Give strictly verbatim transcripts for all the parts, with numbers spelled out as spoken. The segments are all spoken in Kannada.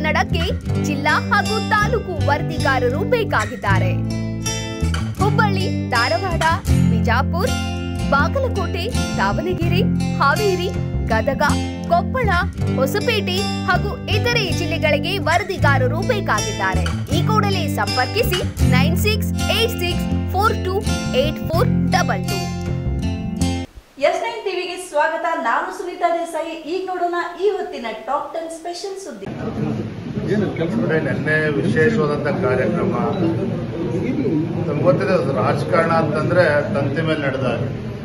ಕನ್ನಡಕ್ಕೆ ಜಿಲ್ಲಾ ಹಾಗೂ ತಾಲೂಕು ವರದಿಗಾರರು ಬೇಕಾಗಿದ್ದಾರೆ. ಹುಬ್ಬಳ್ಳಿ, ಧಾರವಾಡ, ಬಿಜಾಪುರ, ಬಾಗಲಕೋಟೆ, ದಾವಣಗೆರೆ, ಹಾವೇರಿ, ಗದಗ, ಕೊಪ್ಪಳ, ಹೊಸಪೇಟೆ ಹಾಗೂ ಇತರೆ ಜಿಲ್ಲೆಗಳಿಗೆ ವರದಿಗಾರರು ಬೇಕಾಗಿದ್ದಾರೆ. ಈ ಕೂಡಲೇ ಸಂಪರ್ಕಿಸಿ nine six eight six four two eight four double two. S nine ಟಿವಿಗೆ ಸ್ವಾಗತ. ನಾನು ಸುನೀತಾ ದೇಸಾಯಿ. ಈಗ ನೋಡೋಣ ಈ ಹೊತ್ತಿನ ಟಾಪ್ ಟೆನ್ ಸ್ಪೆಷಲ್ ಸುದ್ದಿ. ನಿನ್ನೆ ವಿಶೇಷವಾದಂತ ಕಾರ್ಯಕ್ರಮ ನಮ್ಗೆ ಗೊತ್ತಿದೆ. ರಾಜಕಾರಣ ಅಂತಂದ್ರೆ ತಂತಿ ಮೇಲೆ ನಡೆದಾಗ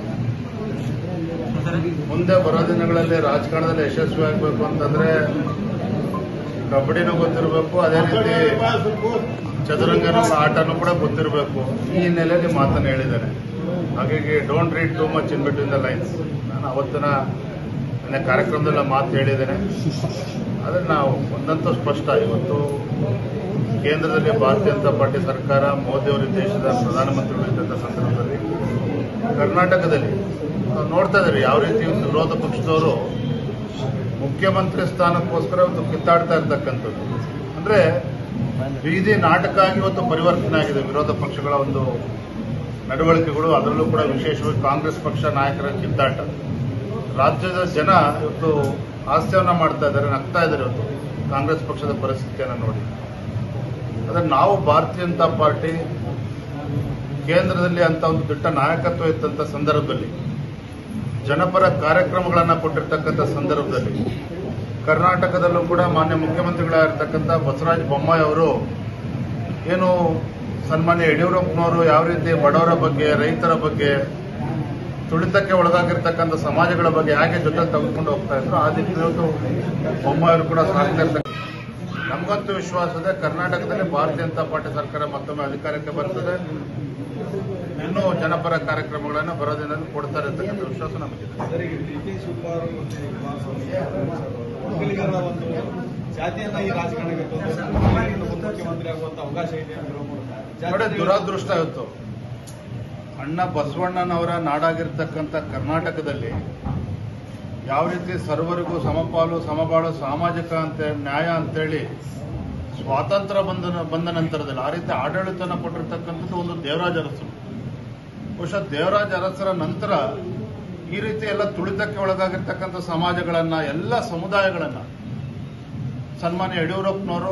ಮುಂದೆ ಬರೋ ದಿನಗಳಲ್ಲಿ ರಾಜಕಾರಣದಲ್ಲಿ ಯಶಸ್ವಿ ಆಗ್ಬೇಕು ಅಂತಂದ್ರೆ ಕಬಡ್ಡಿನೂ ಗೊತ್ತಿರಬೇಕು, ಅದೇ ರೀತಿ ಚದುರಂಗನ ಆಟನೂ ಕೂಡ ಗೊತ್ತಿರಬೇಕು. ಈ ಹಿನ್ನೆಲೆಯಲ್ಲಿ ಮಾತನ್ನು ಹೇಳಿದ್ದೇನೆ. ಹಾಗಾಗಿ don't read too much in between the lines. ನಾನು ಅವತ್ತಿನ ನನ್ನ ಕಾರ್ಯಕ್ರಮದಲ್ಲ ಮಾತು ಹೇಳಿದ್ದೇನೆ. ಆದರೆ ನಾವು ಒಂದಂತೂ ಸ್ಪಷ್ಟ, ಇವತ್ತು ಕೇಂದ್ರದಲ್ಲಿ ಭಾರತೀಯ ಜನತಾ ಪಾರ್ಟಿ ಸರ್ಕಾರ, ಮೋದಿಯವರು ದೇಶದ ಪ್ರಧಾನಮಂತ್ರಿಗಳಿದ್ದಂಥ ಸಂದರ್ಭದಲ್ಲಿ ಕರ್ನಾಟಕದಲ್ಲಿ ನೋಡ್ತಾ ಇದ್ದಾರೆ ಯಾವ ರೀತಿ ಒಂದು ವಿರೋಧ ಪಕ್ಷದವರು ಮುಖ್ಯಮಂತ್ರಿ ಸ್ಥಾನಕ್ಕೋಸ್ಕರ ಒಂದು ಕಿತ್ತಾಡ್ತಾ ಇರ್ತಕ್ಕಂಥದ್ದು. ಅಂದ್ರೆ ಬೀದಿ ನಾಟಕ ಆಗಿ ಇವತ್ತು ಪರಿವರ್ತನೆ ಆಗಿದೆ ವಿರೋಧ ಪಕ್ಷಗಳ ಒಂದು ನಡವಳಿಕೆಗಳು. ಅದರಲ್ಲೂ ಕೂಡ ವಿಶೇಷವಾಗಿ ಕಾಂಗ್ರೆಸ್ ಪಕ್ಷ ನಾಯಕರ ಕಿತ್ತಾಟ. ರಾಜ್ಯದ ಜನ ಇವತ್ತು ಹಾಸ್ಯವನ್ನ ಮಾಡ್ತಾ ಇದ್ದಾರೆ, ನಗ್ತಾ ಇದ್ದಾರೆ ಇವತ್ತು ಕಾಂಗ್ರೆಸ್ ಪಕ್ಷದ ಪರಿಸ್ಥಿತಿಯನ್ನು ನೋಡಿ. ಆದರೆ ನಾವು ಭಾರತೀಯ ಜನತಾ ಪಾರ್ಟಿ ಕೇಂದ್ರದಲ್ಲಿ ಅಂತ ಒಂದು ದಿಟ್ಟ ನಾಯಕತ್ವ ಇದ್ದಂಥ ಸಂದರ್ಭದಲ್ಲಿ, ಜನಪರ ಕಾರ್ಯಕ್ರಮಗಳನ್ನು ಕೊಟ್ಟಿರ್ತಕ್ಕಂಥ ಸಂದರ್ಭದಲ್ಲಿ, ಕರ್ನಾಟಕದಲ್ಲೂ ಕೂಡ ಮಾನ್ಯ ಮುಖ್ಯಮಂತ್ರಿಗಳಾಗಿರ್ತಕ್ಕಂಥ ಬಸವರಾಜ ಬೊಮ್ಮಾಯಿ ಅವರು ಏನು ಸನ್ಮಾನ್ಯ ಯಡಿಯೂರಪ್ಪನವರು ಯಾವ ರೀತಿ ಬಡವರ ಬಗ್ಗೆ, ರೈತರ ಬಗ್ಗೆ, ತುಳಿತಕ್ಕೆ ಒಳಗಾಗಿರ್ತಕ್ಕಂಥ ಸಮಾಜಗಳ ಬಗ್ಗೆ ಹೇಗೆ ಜೊತೆ ತೆಗೆದುಕೊಂಡು ಹೋಗ್ತಾ ಇದ್ರು, ಆ ದಿಕ್ಕಿನಲ್ಲೂ ಬೊಮ್ಮಾಯಿ ಅವರು ಕೂಡ ಸಾಗ್ತಾ ಇರ್ತಾರೆ. ನಮಗಂತೂ ವಿಶ್ವಾಸ ಇದೆ, ಕರ್ನಾಟಕದಲ್ಲಿ ಭಾರತೀಯ ಜನತಾ ಪಾರ್ಟಿ ಸರ್ಕಾರ ಮತ್ತೊಮ್ಮೆ ಅಧಿಕಾರಕ್ಕೆ ಬರ್ತದೆ. ಇನ್ನೂ ಜನಪರ ಕಾರ್ಯಕ್ರಮಗಳನ್ನು ಬರೋದಿನಲ್ಲಿ ಕೊಡ್ತಾರೆ ಅಂತಕ್ಕಂಥ ವಿಶ್ವಾಸ ನಮಗಿದೆ. ನೋಡಿ, ದುರಾದೃಷ್ಟ ಇವತ್ತು ಅಣ್ಣ ಬಸವಣ್ಣನವರ ನಾಡಾಗಿರ್ತಕ್ಕಂಥ ಕರ್ನಾಟಕದಲ್ಲಿ ಯಾವ ರೀತಿ ಸರ್ವರಿಗೂ ಸಮಪಾಲು ಸಮಬಾಳು ಸಾಮಾಜಿಕ ಅಂತ ನ್ಯಾಯ ಅಂತೇಳಿ ಸ್ವಾತಂತ್ರ್ಯ ಬಂದ ಬಂದ ನಂತರದಲ್ಲಿ ಆ ರೀತಿ ಆಡಳಿತನ ಕೊಟ್ಟಿರ್ತಕ್ಕಂಥದ್ದು ಒಂದು ದೇವರಾಜ ಅರಸರು. ಬಹುಶಃ ದೇವರಾಜ ಅರಸರ ನಂತರ ಈ ರೀತಿ ಎಲ್ಲ ತುಳಿತಕ್ಕೆ ಒಳಗಾಗಿರ್ತಕ್ಕಂಥ ಸಮಾಜಗಳನ್ನ, ಎಲ್ಲ ಸಮುದಾಯಗಳನ್ನ ಸನ್ಮಾನ್ಯ ಯಡಿಯೂರಪ್ಪನವರು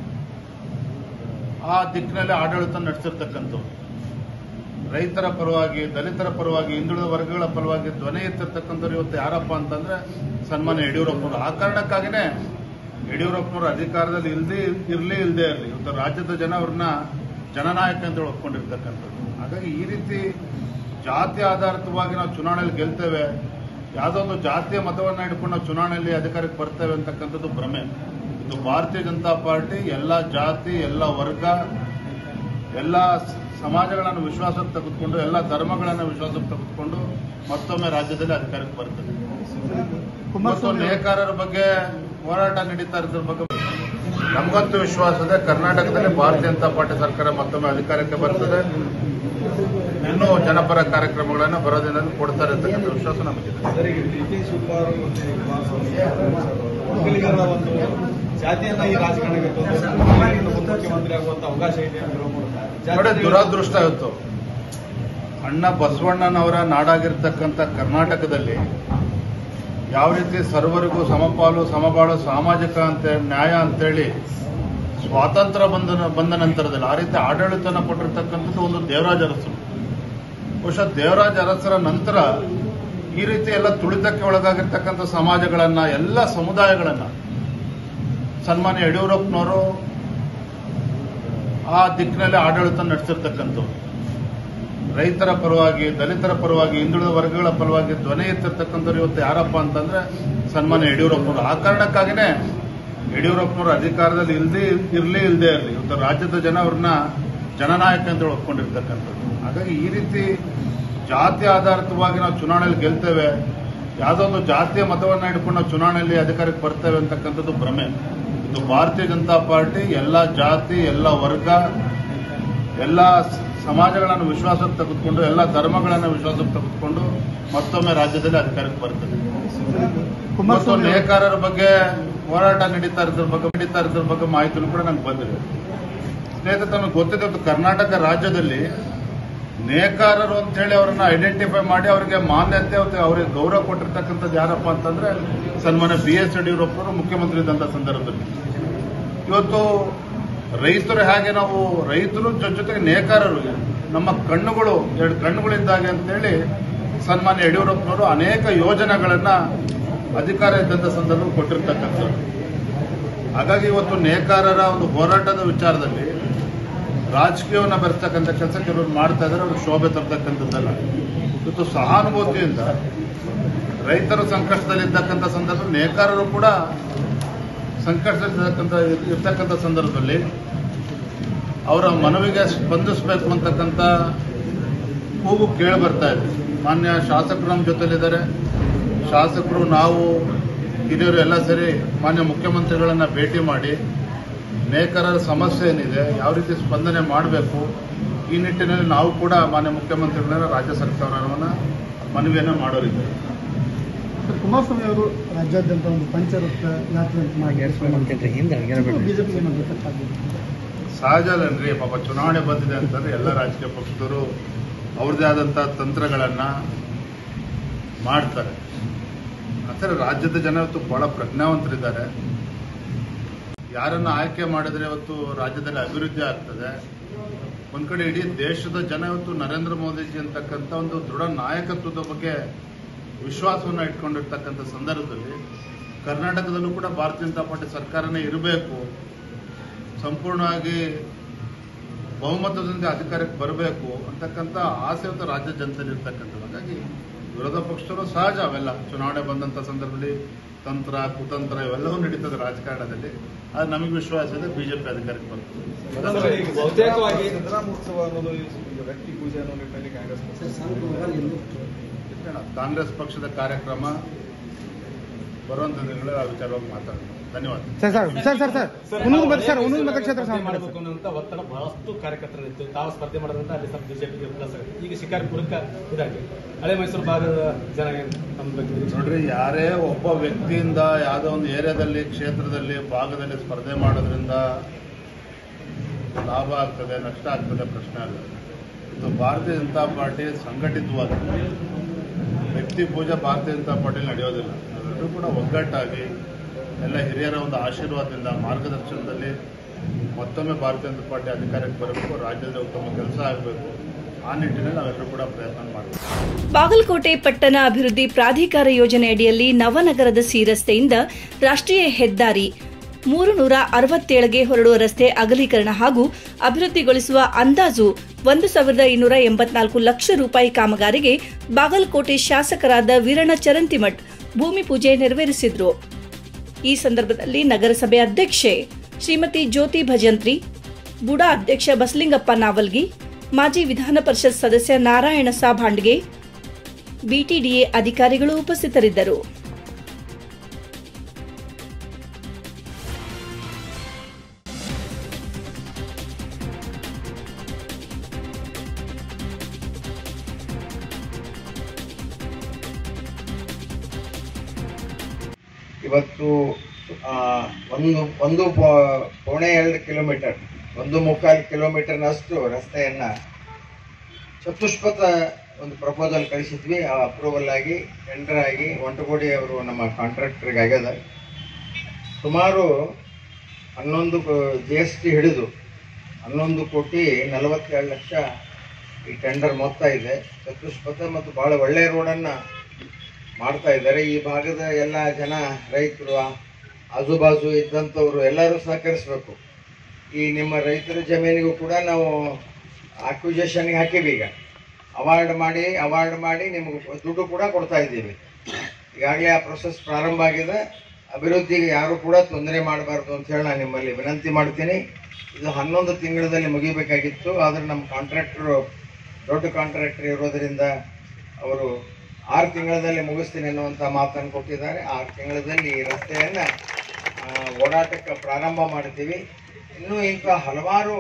ಆ ದಿಕ್ಕಿನಲ್ಲಿ ಆಡಳಿತ ನಡೆಸಿರ್ತಕ್ಕಂಥವ್ರು. ರೈತರ ಪರವಾಗಿ, ದಲಿತರ ಪರವಾಗಿ, ಹಿಂದುಳಿದ ವರ್ಗಗಳ ಪರವಾಗಿ ಧ್ವನಿ ಎತ್ತಿರ್ತಕ್ಕಂಥವ್ರು ಇವತ್ತು ಯಾರಪ್ಪ ಅಂತಂದ್ರೆ ಸನ್ಮಾನ್ಯ ಯಡಿಯೂರಪ್ಪನವರು. ಆ ಕಾರಣಕ್ಕಾಗಿನೇ ಯಡಿಯೂರಪ್ಪನವರು ಅಧಿಕಾರದಲ್ಲಿ ಇಲ್ದೇ ಇರಲಿ ಇಲ್ಲದೆ ಇರಲಿ ಇವತ್ತು ರಾಜ್ಯದ ಜನ ಅವ್ರನ್ನ ಜನನಾಯಕ ಅಂತ ಒಪ್ಕೊಂಡಿರ್ತಕ್ಕಂಥದ್ದು. ಹಾಗಾಗಿ ಈ ರೀತಿ ಜಾತಿ ಆಧಾರಿತವಾಗಿ ನಾವು ಚುನಾವಣೆಯಲ್ಲಿ ಗೆಲ್ತೇವೆ, ಯಾವುದೋ ಒಂದು ಜಾತಿಯ ಮತವನ್ನ ಹಿಡ್ಕೊಂಡು ನಾವು ಚುನಾವಣೆಯಲ್ಲಿ ಅಧಿಕಾರಕ್ಕೆ ಬರ್ತೇವೆ ಅಂತಕ್ಕಂಥದ್ದು ಭ್ರಮೆ. ಇದು ಭಾರತೀಯ ಜನತಾ ಪಾರ್ಟಿ ಎಲ್ಲ ಜಾತಿ, ಎಲ್ಲ ವರ್ಗ, ಎಲ್ಲ ಸಮಾಜಗಳನ್ನು ವಿಶ್ವಾಸಕ್ಕೆ ತೆಗೆದುಕೊಂಡು, ಎಲ್ಲ ಧರ್ಮಗಳನ್ನು ವಿಶ್ವಾಸಕ್ಕೆ ತೆಗೆದುಕೊಂಡು ಮತ್ತೊಮ್ಮೆ ರಾಜ್ಯದಲ್ಲಿ ಅಧಿಕಾರಕ್ಕೆ ಬರ್ತದೆ. ಮತ್ತು ನೇಕಾರರ ಬಗ್ಗೆ ಹೋರಾಟ ನಡೀತಾ ಇರೋದ್ರ ಬಗ್ಗೆ ನಮಗಂತೂ ವಿಶ್ವಾಸ ಇದೆ, ಕರ್ನಾಟಕದಲ್ಲಿ ಭಾರತೀಯ ಜನತಾ ಪಾರ್ಟಿ ಸರ್ಕಾರ ಮತ್ತೊಮ್ಮೆ ಅಧಿಕಾರಕ್ಕೆ ಬರ್ತದೆ. ಇನ್ನೂ ಜನಪರ ಕಾರ್ಯಕ್ರಮಗಳನ್ನು ಬರೋದಿನಲ್ಲಿ ಕೊಡ್ತಾರೆ ಅಂತಕ್ಕಂಥ ವಿಶ್ವಾಸ ನಮಗಿದೆ. ನೋಡಿ, ದುರಾದೃಷ್ಟ ಇವತ್ತು ಅಣ್ಣ ಬಸವಣ್ಣನವರ ನಾಡಾಗಿರ್ತಕ್ಕಂಥ ಕರ್ನಾಟಕದಲ್ಲಿ ಯಾವ ರೀತಿ ಸರ್ವರಿಗೂ ಸಮಪಾಲು ಸಮಬಾಳು ಸಾಮಾಜಿಕ ಅಂತ ನ್ಯಾಯ ಅಂತೇಳಿ ಸ್ವಾತಂತ್ರ್ಯ ಬಂದ ಬಂದ ನಂತರದಲ್ಲಿ ಆ ರೀತಿ ಆಡಳಿತನ ಕೊಟ್ಟಿರ್ತಕ್ಕಂಥದ್ದು ಒಂದು ದೇವರಾಜ ಅರಸರು. ಬಹುಶಃ ದೇವರಾಜ ಅರಸರ ನಂತರ ಈ ರೀತಿ ಎಲ್ಲ ತುಳಿತಕ್ಕೆ ಒಳಗಾಗಿರ್ತಕ್ಕಂಥ ಸಮಾಜಗಳನ್ನ, ಎಲ್ಲ ಸಮುದಾಯಗಳನ್ನ ಸನ್ಮಾನ್ಯ ಯಡಿಯೂರಪ್ಪನವರು ಆ ದಿಕ್ಕಿನಲ್ಲಿ ಆಡಳಿತ ನಡೆಸಿರ್ತಕ್ಕಂಥವ್ರು. ರೈತರ ಪರವಾಗಿ, ದಲಿತರ ಪರವಾಗಿ, ಹಿಂದುಳಿದ ವರ್ಗಗಳ ಪರವಾಗಿ ಧ್ವನಿ ಎತ್ತಿರ್ತಕ್ಕಂಥವ್ರು ಇವತ್ತು ಯಾರಪ್ಪ ಅಂತಂದ್ರೆ ಸನ್ಮಾನ್ಯ ಯಡಿಯೂರಪ್ಪನವರು. ಆ ಕಾರಣಕ್ಕಾಗಿನೇ ಯಡಿಯೂರಪ್ಪನವರು ಅಧಿಕಾರದಲ್ಲಿ ಇಲ್ದೇ ಇರಲಿ ಇಲ್ಲದೆ ಇರಲಿ ಇವತ್ತು ರಾಜ್ಯದ ಜನ ಅವ್ರನ್ನ ಜನನಾಯಕ ಅಂತ ಒಪ್ಕೊಂಡಿರ್ತಕ್ಕಂಥದ್ದು. ಹಾಗಾಗಿ ಈ ರೀತಿ ಜಾತಿ ಆಧಾರಿತವಾಗಿ ನಾವು ಚುನಾವಣೆಯಲ್ಲಿ ಗೆಲ್ತೇವೆ, ಯಾವುದೋ ಒಂದು ಜಾತಿಯ ಮತವನ್ನ ಹಿಡ್ಕೊಂಡು ನಾವು ಚುನಾವಣೆಯಲ್ಲಿ ಅಧಿಕಾರಕ್ಕೆ ಬರ್ತೇವೆ ಅಂತಕ್ಕಂಥದ್ದು ಭ್ರಮೆ. ಇದು ಭಾರತೀಯ ಜನತಾ ಪಾರ್ಟಿ ಎಲ್ಲ ಜಾತಿ, ಎಲ್ಲ ವರ್ಗ, ಎಲ್ಲ ಸಮಾಜಗಳನ್ನು ವಿಶ್ವಾಸಕ್ಕೆ ತೆಗೆದುಕೊಂಡು, ಎಲ್ಲ ಧರ್ಮಗಳನ್ನು ವಿಶ್ವಾಸಕ್ಕೆ ತೆಗೆದುಕೊಂಡು ಮತ್ತೊಮ್ಮೆ ರಾಜ್ಯದಲ್ಲಿ ಅಧಿಕಾರಕ್ಕೆ ಬರ್ತದೆ. ಮತ್ತು ನೇಕಾರರ ಬಗ್ಗೆ ಹೋರಾಟ ನಡೀತಾ ಇರೋದ್ರ ಬಗ್ಗೆ ನಡೀತಾ ಇರೋದ್ರ ಬಗ್ಗೆ ಮಾಹಿತಿನೂ ಕೂಡ ನಂಗೆ ಬಂದಿದೆ. ಸ್ನೇಹಿತರೆ, ತಮಗೆ ಗೊತ್ತಿದೆ, ಕರ್ನಾಟಕ ರಾಜ್ಯದಲ್ಲಿ ನೇಕಾರರು ಅಂತ ಹೇಳಿ ಅವರನ್ನ ಐಡೆಂಟಿಫೈ ಮಾಡಿ ಅವರಿಗೆ ಮಾನ್ಯತೆ ಅವರಿಗೆ ಗೌರವ ಕೊಟ್ಟಿರ್ತಕ್ಕಂಥದ್ದು ಯಾರಪ್ಪ ಅಂತಂದ್ರೆ ಸನ್ಮಾನ್ಯ ಬಿ ಎಸ್ ಯಡಿಯೂರಪ್ಪರು ಮುಖ್ಯಮಂತ್ರಿ ಇದ್ದಂಥ ಸಂದರ್ಭದಲ್ಲಿ. ಇವತ್ತು ರೈತರು ಹಾಗೆ ನಾವು ರೈತರು ಜೊತೆಗೆ ನೇಕಾರರು ನಮ್ಮ ಕಣ್ಣುಗಳು ಎರಡು ಕಣ್ಣುಗಳಿದ್ದಾಗೆ ಅಂತೇಳಿ ಸನ್ಮಾನ್ಯ ಯಡಿಯೂರಪ್ಪನವರು ಅನೇಕ ಯೋಜನೆಗಳನ್ನ ಅಧಿಕಾರ ಇದ್ದಂಥ ಸಂದರ್ಭ ಕೊಟ್ಟಿರ್ತಕ್ಕಂಥದ್ದು. ಹಾಗಾಗಿ ಇವತ್ತು ನೇಕಾರರ ಒಂದು ಹೋರಾಟದ ವಿಚಾರದಲ್ಲಿ ರಾಜಕೀಯವನ್ನು ಬೆರೆಸ್ತಕ್ಕಂಥ ಕೆಲಸ ಕೆಲವರು ಮಾಡ್ತಾ ಇದ್ದಾರೆ. ಅವ್ರಿಗೆ ಶೋಭೆ ತರ್ತಕ್ಕಂಥದ್ದಲ್ಲ. ಇವತ್ತು ಸಹಾನುಭೂತಿಯಿಂದ ರೈತರು ಸಂಕಷ್ಟದಲ್ಲಿರ್ತಕ್ಕಂಥ ಸಂದರ್ಭ, ನೇಕಾರರು ಕೂಡ ಸಂಕಷ್ಟದಲ್ಲಿರ್ತಕ್ಕಂಥ ಇರ್ತಕ್ಕಂಥ ಸಂದರ್ಭದಲ್ಲಿ ಅವರ ಮನವಿಗೆ ಸ್ಪಂದಿಸಬೇಕು ಅಂತಕ್ಕಂಥ ಕೂಗು ಕೇಳಿ ಬರ್ತಾ ಇದೆ. ಮಾನ್ಯ ಶಾಸಕರು ನಮ್ಮ ಜೊತೆಲಿದ್ದಾರೆ. ಶಾಸಕರು, ನಾವು ಹಿರಿಯರು ಎಲ್ಲ ಸೇರಿ ಮಾನ್ಯ ಮುಖ್ಯಮಂತ್ರಿಗಳನ್ನ ಭೇಟಿ ಮಾಡಿ ನೇಕಾರರ ಸಮಸ್ಯೆ ಏನಿದೆ, ಯಾವ ರೀತಿ ಸ್ಪಂದನೆ ಮಾಡಬೇಕು, ಈ ನಿಟ್ಟಿನಲ್ಲಿ ನಾವು ಕೂಡ ಮಾನ್ಯ ಮುಖ್ಯಮಂತ್ರಿಗಳನ್ನ ರಾಜ್ಯ ಸರ್ಕಾರವನ್ನ ಮನವಿಯನ್ನು ಮಾಡೋರಿದ್ದಾರೆ. ಕುಮಾರಸ್ವಾಮಿ ಅವರು ರಾಜ್ಯಾದ್ಯಂತ ಒಂದು ಪಂಚರತ್ನ ಯಾತ್ರೆ ಮಾಡಿ ಬಿಜೆಪಿ ಸಹಜ ಅಲ್ಲನ್ರಿ. ಪಾಪ ಚುನಾವಣೆ ಬಂದಿದೆ ಅಂತಂದ್ರೆ ಎಲ್ಲ ರಾಜಕೀಯ ಪಕ್ಷದವರು ಅವ್ರದ್ದೇ ಆದಂತಹ ತಂತ್ರಗಳನ್ನ ಮಾಡ್ತಾರೆ. ಆದರೆ ರಾಜ್ಯದ ಜನ ಇವತ್ತು ಬಹಳ ಪ್ರಜ್ಞಾವಂತರಿದ್ದಾರೆ. ಯಾರನ್ನ ಆಯ್ಕೆ ಮಾಡಿದ್ರೆ ಇವತ್ತು ರಾಜ್ಯದಲ್ಲಿ ಅಭಿವೃದ್ಧಿ ಆಗ್ತದೆ. ಒಂದ್ ಕಡೆ ಇಡೀ ದೇಶದ ಜನ ಇವತ್ತು ನರೇಂದ್ರ ಮೋದಿಜಿ ಅಂತಕ್ಕಂಥ ಒಂದು ದೃಢ ನಾಯಕತ್ವದ ಬಗ್ಗೆ ವಿಶ್ವಾಸವನ್ನು ಇಟ್ಕೊಂಡಿರ್ತಕ್ಕಂಥ ಸಂದರ್ಭದಲ್ಲಿ ಕರ್ನಾಟಕದಲ್ಲೂ ಕೂಡ ಭಾರತೀಯ ಜನತಾ ಪಾರ್ಟಿ ಸರ್ಕಾರನೇ ಇರಬೇಕು, ಸಂಪೂರ್ಣವಾಗಿ ಬಹುಮತದಿಂದ ಅಧಿಕಾರಕ್ಕೆ ಬರಬೇಕು ಅಂತಕ್ಕಂಥ ಆಸೆ ಇವತ್ತು ರಾಜ್ಯ ಜನತೆಯಲ್ಲಿ ಇರ್ತಕ್ಕಂಥದ್ದು. ಹಾಗಾಗಿ ವಿರೋಧ ಪಕ್ಷದವರು ಸಹಜ ಅವೆಲ್ಲ ಚುನಾವಣೆ ಬಂದಂಥ ಸಂದರ್ಭದಲ್ಲಿ ತಂತ್ರ ಕುತಂತ್ರ ಇವೆಲ್ಲವೂ ನಡೀತದೆ ರಾಜಕಾರಣದಲ್ಲಿ. ಅದು ನಮಗೆ ವಿಶ್ವಾಸ ಇದೆ, ಬಿಜೆಪಿ ಅಧಿಕಾರಕ್ಕೆ ಬರ್ತದೆ. ಬಹುತೇಕವಾಗಿ ಸಿದ್ದರಾಮೋತ್ಸವ ಅನ್ನೋದು ವ್ಯಕ್ತಿ ಪೂಜೆ ಅನ್ನೋ ನಿಟ್ಟಿನಲ್ಲಿ ಕಾಂಗ್ರೆಸ್ ಕಾಂಗ್ರೆಸ್ ಪಕ್ಷದ ಕಾರ್ಯಕ್ರಮ ಬರುವಂತ ದಿನಗಳಲ್ಲಿ ಆ ವಿಚಾರವಾಗಿ ಮಾತಾಡೋಣ. ಧನ್ಯವಾದ. Sir sir sir sir sir sir ಉನ್ನತ ಮತಕ್ಷೇತ್ರ ಮಾಡಬೇಕು ಅನ್ನುವಂತ ಒತ್ತಡ ಬಹಳಷ್ಟು ಕಾರ್ಯಕರ್ತರಿತ್ತು. ತಾವು ಸ್ಪರ್ಧೆ ಮಾಡೋದಂತ ಅಲ್ಲಿ ಸ್ವಲ್ಪ ಬಿಜೆಪಿಗೆ ಪ್ಲಸ್ ಆಗುತ್ತೆ. ಈಗ ಶಿಕಾರಿಪುರಕ್ಕೆ ಇದಾಗಿ ಹಳೆ ಮೈಸೂರು ಭಾಗದ ಜನ ನಮ್ಮ ಬಗ್ಗೆ ನೋಡ್ರಿ, ಯಾರೇ ಒಬ್ಬ ವ್ಯಕ್ತಿಯಿಂದ ಯಾವುದೋ ಒಂದು ಏರಿಯಾದಲ್ಲಿ, ಕ್ಷೇತ್ರದಲ್ಲಿ, ಭಾಗದಲ್ಲಿ ಸ್ಪರ್ಧೆ ಮಾಡೋದ್ರಿಂದ ಲಾಭ ಆಗ್ತದೆ ನಷ್ಟ ಆಗ್ತದೆ ಪ್ರಶ್ನೆ ಅಲ್ಲ. ಇದು ಭಾರತೀಯ ಜನತಾ ಪಾರ್ಟಿ ಸಂಘಟಿತವಾಗಿ ವ್ಯಕ್ತಿ ಪೂಜೆ ಭಾರತೀಯ ಜನತಾ ಪಾರ್ಟಿ ನಡೆಯೋದಿಲ್ಲ. ಅದರಲ್ಲೂ ಕೂಡ ಒಗ್ಗಟ್ಟಾಗಿ ಎಲ್ಲ ಹಿರಿಯರ ಒಂದು ಆಶೀರ್ವಾದದಿಂದ ಮಾರ್ಗದರ್ಶನದಲ್ಲಿ ಮತ್ತೊಮ್ಮೆ ಭಾರತೀಯ ಜನತಾ ಪಾರ್ಟಿ ಅಧಿಕಾರಕ್ಕೆ ಬರಬೇಕು, ರಾಜ್ಯದಲ್ಲಿ ಉತ್ತಮ ಕೆಲಸ ಆಗಬೇಕು. ಆ ನಿಟ್ಟಿನಲ್ಲಿ ನಾವೆಲ್ಲರೂ ಕೂಡ ಪ್ರಯತ್ನ ಮಾಡಬೇಕು. ಬಾಗಲಕೋಟೆ ಪಟ್ಟಣ ಅಭಿವೃದ್ಧಿ ಪ್ರಾಧಿಕಾರ ಯೋಜನೆ ಅಡಿಯಲ್ಲಿ ನವನಗರದ ಸಿ ರಸ್ತೆಯಿಂದ ರಾಷ್ಟ್ರೀಯ ಹೆದ್ದಾರಿ ಮೂರು ನೂರ ಅರವತ್ತೇಳಗೆ ಹೊರಡುವ ರಸ್ತೆ ಅಗಲೀಕರಣ ಹಾಗೂ ಅಭಿವೃದ್ಧಿಗೊಳಿಸುವ ಅಂದಾಜು ಒಂದು ಸಾವಿರದ ಇನ್ನೂರ ಎಂಬತ್ನಾಲ್ಕು ಲಕ್ಷ ರೂಪಾಯಿ ಕಾಮಗಾರಿಗೆ ಬಾಗಲಕೋಟೆ ಶಾಸಕರಾದ ವೀರಣ್ಣ ಚರಂತಿಮಠ್ ಭೂಮಿ ಪೂಜೆ ನೆರವೇರಿಸಿದರು. ಈ ಸಂದರ್ಭದಲ್ಲಿ ನಗರಸಭೆ ಅಧ್ಯಕ್ಷೆ ಶ್ರೀಮತಿ ಜ್ಯೋತಿ ಭಜಂತ್ರಿ, ಬುಡಾ ಅಧ್ಯಕ್ಷ ಬಸಲಿಂಗಪ್ಪ ನಾವಲ್ಗಿ, ಮಾಜಿ ವಿಧಾನ ಪರಿಷತ್ ಸದಸ್ಯ ನಾರಾಯಣ ಸಾಭಾಂಡ್ಗೆ, ಬಿಟಿಡಿಎ ಅಧಿಕಾರಿಗಳು ಉಪಸ್ಥಿತರಿದ್ದರು. ಇವತ್ತು ಒಂದು ಒಂದು ಪೌಣೆ ಎರಡು ಕಿಲೋಮೀಟರ್ ಒಂದು ಮುಕ್ಕಾಲು ಕಿಲೋಮೀಟರ್ನಷ್ಟು ರಸ್ತೆಯನ್ನು ಚತುಷ್ಪಥ ಒಂದು ಪ್ರಪೋಸಲ್ ಕಳಿಸಿದ್ವಿ. ಆ ಅಪ್ರೂವಲ್ ಆಗಿ ಟೆಂಡರ್ ಆಗಿ ಒಂಟಗೋಡಿ ಅವರು ನಮ್ಮ ಕಾಂಟ್ರಾಕ್ಟರ್ಗೆ ಆಗ್ಯದ. ಸುಮಾರು ಹನ್ನೊಂದು ಜಿ ಎಸ್ ಟಿ ಹಿಡಿದು ಹನ್ನೊಂದು ಕೋಟಿ ನಲವತ್ತೇಳು ಲಕ್ಷ ಈ ಟೆಂಡರ್ ಮೊತ್ತ ಇದೆ. ಚತುಷ್ಪಥ ಮತ್ತು ಭಾಳ ಒಳ್ಳೆಯ ರೋಡನ್ನು ಮಾಡ್ತಾ ಇದ್ದಾರೆ. ಈ ಭಾಗದ ಎಲ್ಲ ಜನ ರೈತರು, ಆಜುಬಾಜು ಇದ್ದಂಥವ್ರು ಎಲ್ಲರೂ ಸಹಕರಿಸಬೇಕು. ಈ ನಿಮ್ಮ ರೈತರ ಜಮೀನಿಗೂ ಕೂಡ ನಾವು ಅಕ್ವಿಜೇಷನ್ಗೆ ಹಾಕಿವಿ. ಈಗ ಅವಾರ್ಡ್ ಮಾಡಿ ಅವಾರ್ಡ್ ಮಾಡಿ ನಿಮಗೆ ದುಡ್ಡು ಕೂಡ ಕೊಡ್ತಾ ಇದ್ದೀವಿ. ಈಗಾಗಲೇ ಆ ಪ್ರೊಸೆಸ್ ಪ್ರಾರಂಭ ಆಗಿದೆ. ಅಭಿವೃದ್ಧಿಗೆ ಯಾರು ಕೂಡ ತೊಂದರೆ ಮಾಡಬಾರ್ದು ಅಂತ ಹೇಳಿ ನಾನು ನಿಮ್ಮಲ್ಲಿ ವಿನಂತಿ ಮಾಡ್ತೀನಿ. ಇದು ಹನ್ನೊಂದು ತಿಂಗಳಲ್ಲಿ ಮುಗಿಬೇಕಾಗಿತ್ತು, ಆದರೆ ನಮ್ಮ ಕಾಂಟ್ರಾಕ್ಟರು ದೊಡ್ಡ ಕಾಂಟ್ರಾಕ್ಟರ್ ಇರೋದರಿಂದ ಅವರು ಆರು ತಿಂಗಳಲ್ಲಿ ಮುಗಿಸ್ತೀನಿ ಅನ್ನುವಂಥ ಮಾತನ್ನು ಕೊಟ್ಟಿದ್ದಾರೆ. ಆರು ತಿಂಗಳಲ್ಲಿ ಈ ರಸ್ತೆಯನ್ನು ಓಡಾಟಕ್ಕೆ ಪ್ರಾರಂಭ ಮಾಡ್ತೀವಿ. ಇನ್ನೂ ಇಂಥ ಹಲವಾರು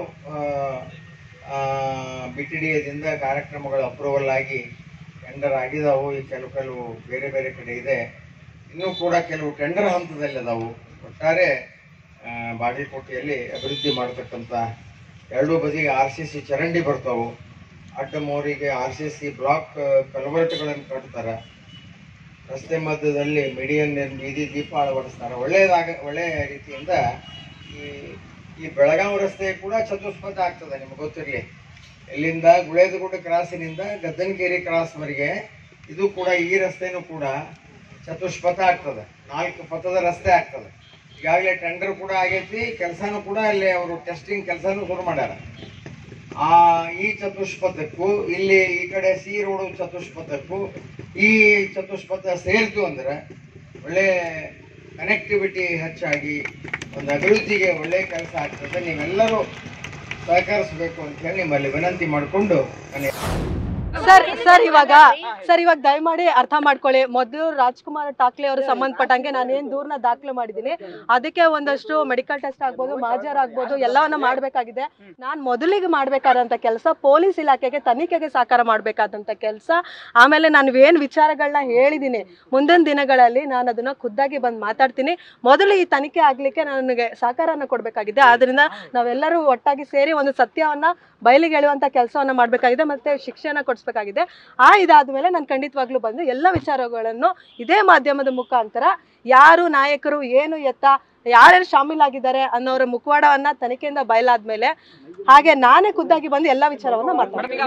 ಬಿ ಟಿ ಡಿ ಎದಿಂದ ಕಾರ್ಯಕ್ರಮಗಳು ಅಪ್ರೂವಲ್ ಆಗಿ ಟೆಂಡರ್ ಆಗಿದಾವು. ಈ ಕೆಲವು ಕೆಲವು ಬೇರೆ ಬೇರೆ ಕಡೆ ಇದೆ. ಇನ್ನೂ ಕೂಡ ಕೆಲವು ಟೆಂಡರ್ ಹಂತದಲ್ಲಿ ಅದಾವು. ಒಟ್ಟಾರೆ ಬಾಗಲಕೋಟೆಯಲ್ಲಿ ಅಭಿವೃದ್ಧಿ ಮಾಡತಕ್ಕಂಥ ಎರಡೂ ಬದಿಗೆ ಆರ್ ಸಿ ಸಿ ಚರಂಡಿ ಬರ್ತಾವೆ, ಅಡ್ಡ ಮೋರಿಗೆ ಆರ್ ಸಿ ಸಿ ಬ್ಲಾಕ್ ಕಲ್ವರ್ಟ್ಗಳನ್ನು ಕಟ್ತಾರೆ, ರಸ್ತೆ ಮಧ್ಯದಲ್ಲಿ ಮೀಡಿಯನ್ ಬೀದಿ ದೀಪ ಅಳವಡಿಸ್ತಾರೆ. ಒಳ್ಳೆಯದಾಗ ಒಳ್ಳೆಯ ರೀತಿಯಿಂದ ಈ ಈ ಬೆಳಗಾವಿ ರಸ್ತೆ ಕೂಡ ಚತುಷ್ಪಥ ಆಗ್ತದೆ. ನಿಮ್ಗೆ ಗೊತ್ತಿರಲಿ, ಇಲ್ಲಿಂದ ಗುಳೇದಗುಡ್ಡ ಕ್ರಾಸಿನಿಂದ ಗದ್ದನಗೇರಿ ಕ್ರಾಸ್ವರೆಗೆ ಇದು ಕೂಡ ಈ ರಸ್ತೆನೂ ಕೂಡ ಚತುಷ್ಪಥ ಆಗ್ತದೆ, ನಾಲ್ಕು ಪಥದ ರಸ್ತೆ ಆಗ್ತದೆ. ಈಗಾಗಲೇ ಟೆಂಡರ್ ಕೂಡ ಆಗೈತಿ, ಕೆಲಸನೂ ಕೂಡ ಅಲ್ಲಿ ಅವರು ಟೆಸ್ಟಿಂಗ್ ಕೆಲಸನೂ ಶುರು ಮಾಡ್ಯಾರ. ಆ ಈ ಚತುಷ್ಪಥಕ್ಕೂ ಇಲ್ಲಿ ಈ ಕಡೆ ಸಿ ರೋಡು ಚತುಷ್ಪಥಕ್ಕೂ ಈ ಚತುಷ್ಪಥ ಸೇರಿತು ಅಂದ್ರೆ ಒಳ್ಳೆ ಕನೆಕ್ಟಿವಿಟಿ ಹೆಚ್ಚಾಗಿ ಒಂದು ಅಭಿವೃದ್ಧಿಗೆ ಒಳ್ಳೆ ಕೆಲಸ ಆಗ್ತದೆ. ನೀವೆಲ್ಲರೂ ಸಹಕರಿಸಬೇಕು ಅಂತ ಹೇಳಿ ನಿಮ್ಮಲ್ಲಿ ವಿನಂತಿ ಮಾಡಿಕೊಂಡು ನಾನು ಸರ್ ಸರ್ ಇವಾಗ ಸರ್ ಇವಾಗ ದಯಮಾಡಿ ಅರ್ಥ ಮಾಡ್ಕೊಳ್ಳಿ. ಮೊದಲು ರಾಜ್ಕುಮಾರ್ ಠಾಕ್ಲೆ ಅವರು ಸಂಬಂಧಪಟ್ಟಂಗೆ ನಾನು ಏನ್ ದೂರನ ದಾಖಲೆ ಮಾಡಿದ್ದೀನಿ, ಅದಕ್ಕೆ ಒಂದಷ್ಟು ಮೆಡಿಕಲ್ ಟೆಸ್ಟ್ ಆಗ್ಬೋದು, ಮಾಜರ್ ಆಗ್ಬೋದು, ಎಲ್ಲವನ್ನ ಮಾಡ್ಬೇಕಾಗಿದೆ. ನಾನ್ ಮೊದಲಿಗೆ ಮಾಡ್ಬೇಕಾದಂತ ಕೆಲಸ ಪೊಲೀಸ್ ಇಲಾಖೆಗೆ ತನಿಖೆಗೆ ಸಹಕಾರ ಮಾಡ್ಬೇಕಾದಂತ ಕೆಲಸ. ಆಮೇಲೆ ನಾನು ಏನ್ ವಿಚಾರಗಳನ್ನ ಹೇಳಿದೀನಿ, ಮುಂದಿನ ದಿನಗಳಲ್ಲಿ ನಾನು ಅದನ್ನ ಖುದ್ದಾಗಿ ಬಂದು ಮಾತಾಡ್ತೀನಿ. ಮೊದಲು ಈ ತನಿಖೆ ಆಗ್ಲಿಕ್ಕೆ ನನಗೆ ಸಹಕಾರನ ಕೊಡ್ಬೇಕಾಗಿದೆ. ಆದ್ರಿಂದ ನಾವೆಲ್ಲರೂ ಒಟ್ಟಾಗಿ ಸೇರಿ ಒಂದು ಸತ್ಯವನ್ನ ಬಯಲಿಗೆ ಎಳೆಯುವಂತ ಕೆಲಸವನ್ನ ಮಾಡ್ಬೇಕಾಗಿದೆ, ಮತ್ತೆ ಶಿಕ್ಷಣ ಕೊಡಿಸ್ಬೇಕಾಗಿದೆ. ಆ ಇದಾದ್ಮೇಲೆ ನಾನು ಖಂಡಿತವಾಗ್ಲೂ ಬಂದು ಎಲ್ಲ ವಿಚಾರಗಳನ್ನು ಇದೇ ಮಾಧ್ಯಮದ ಮುಖಾಂತರ ಯಾರು ನಾಯಕರು ಏನು ಎತ್ತ ಯಾರ್ಯಾರು ಶಾಮೀಲಾಗಿದ್ದಾರೆ ಅನ್ನೋರ ಮುಖವಾಡವನ್ನ ತನಿಖೆಯಿಂದ ಬಯಲಾದ್ಮೇಲೆ ಹಾಗೆ ನಾನೇ ಖುದ್ದಾಗಿ ಬಂದು ಎಲ್ಲ ವಿಚಾರವನ್ನ ಮಾತಾಡ್ತೀನಿ.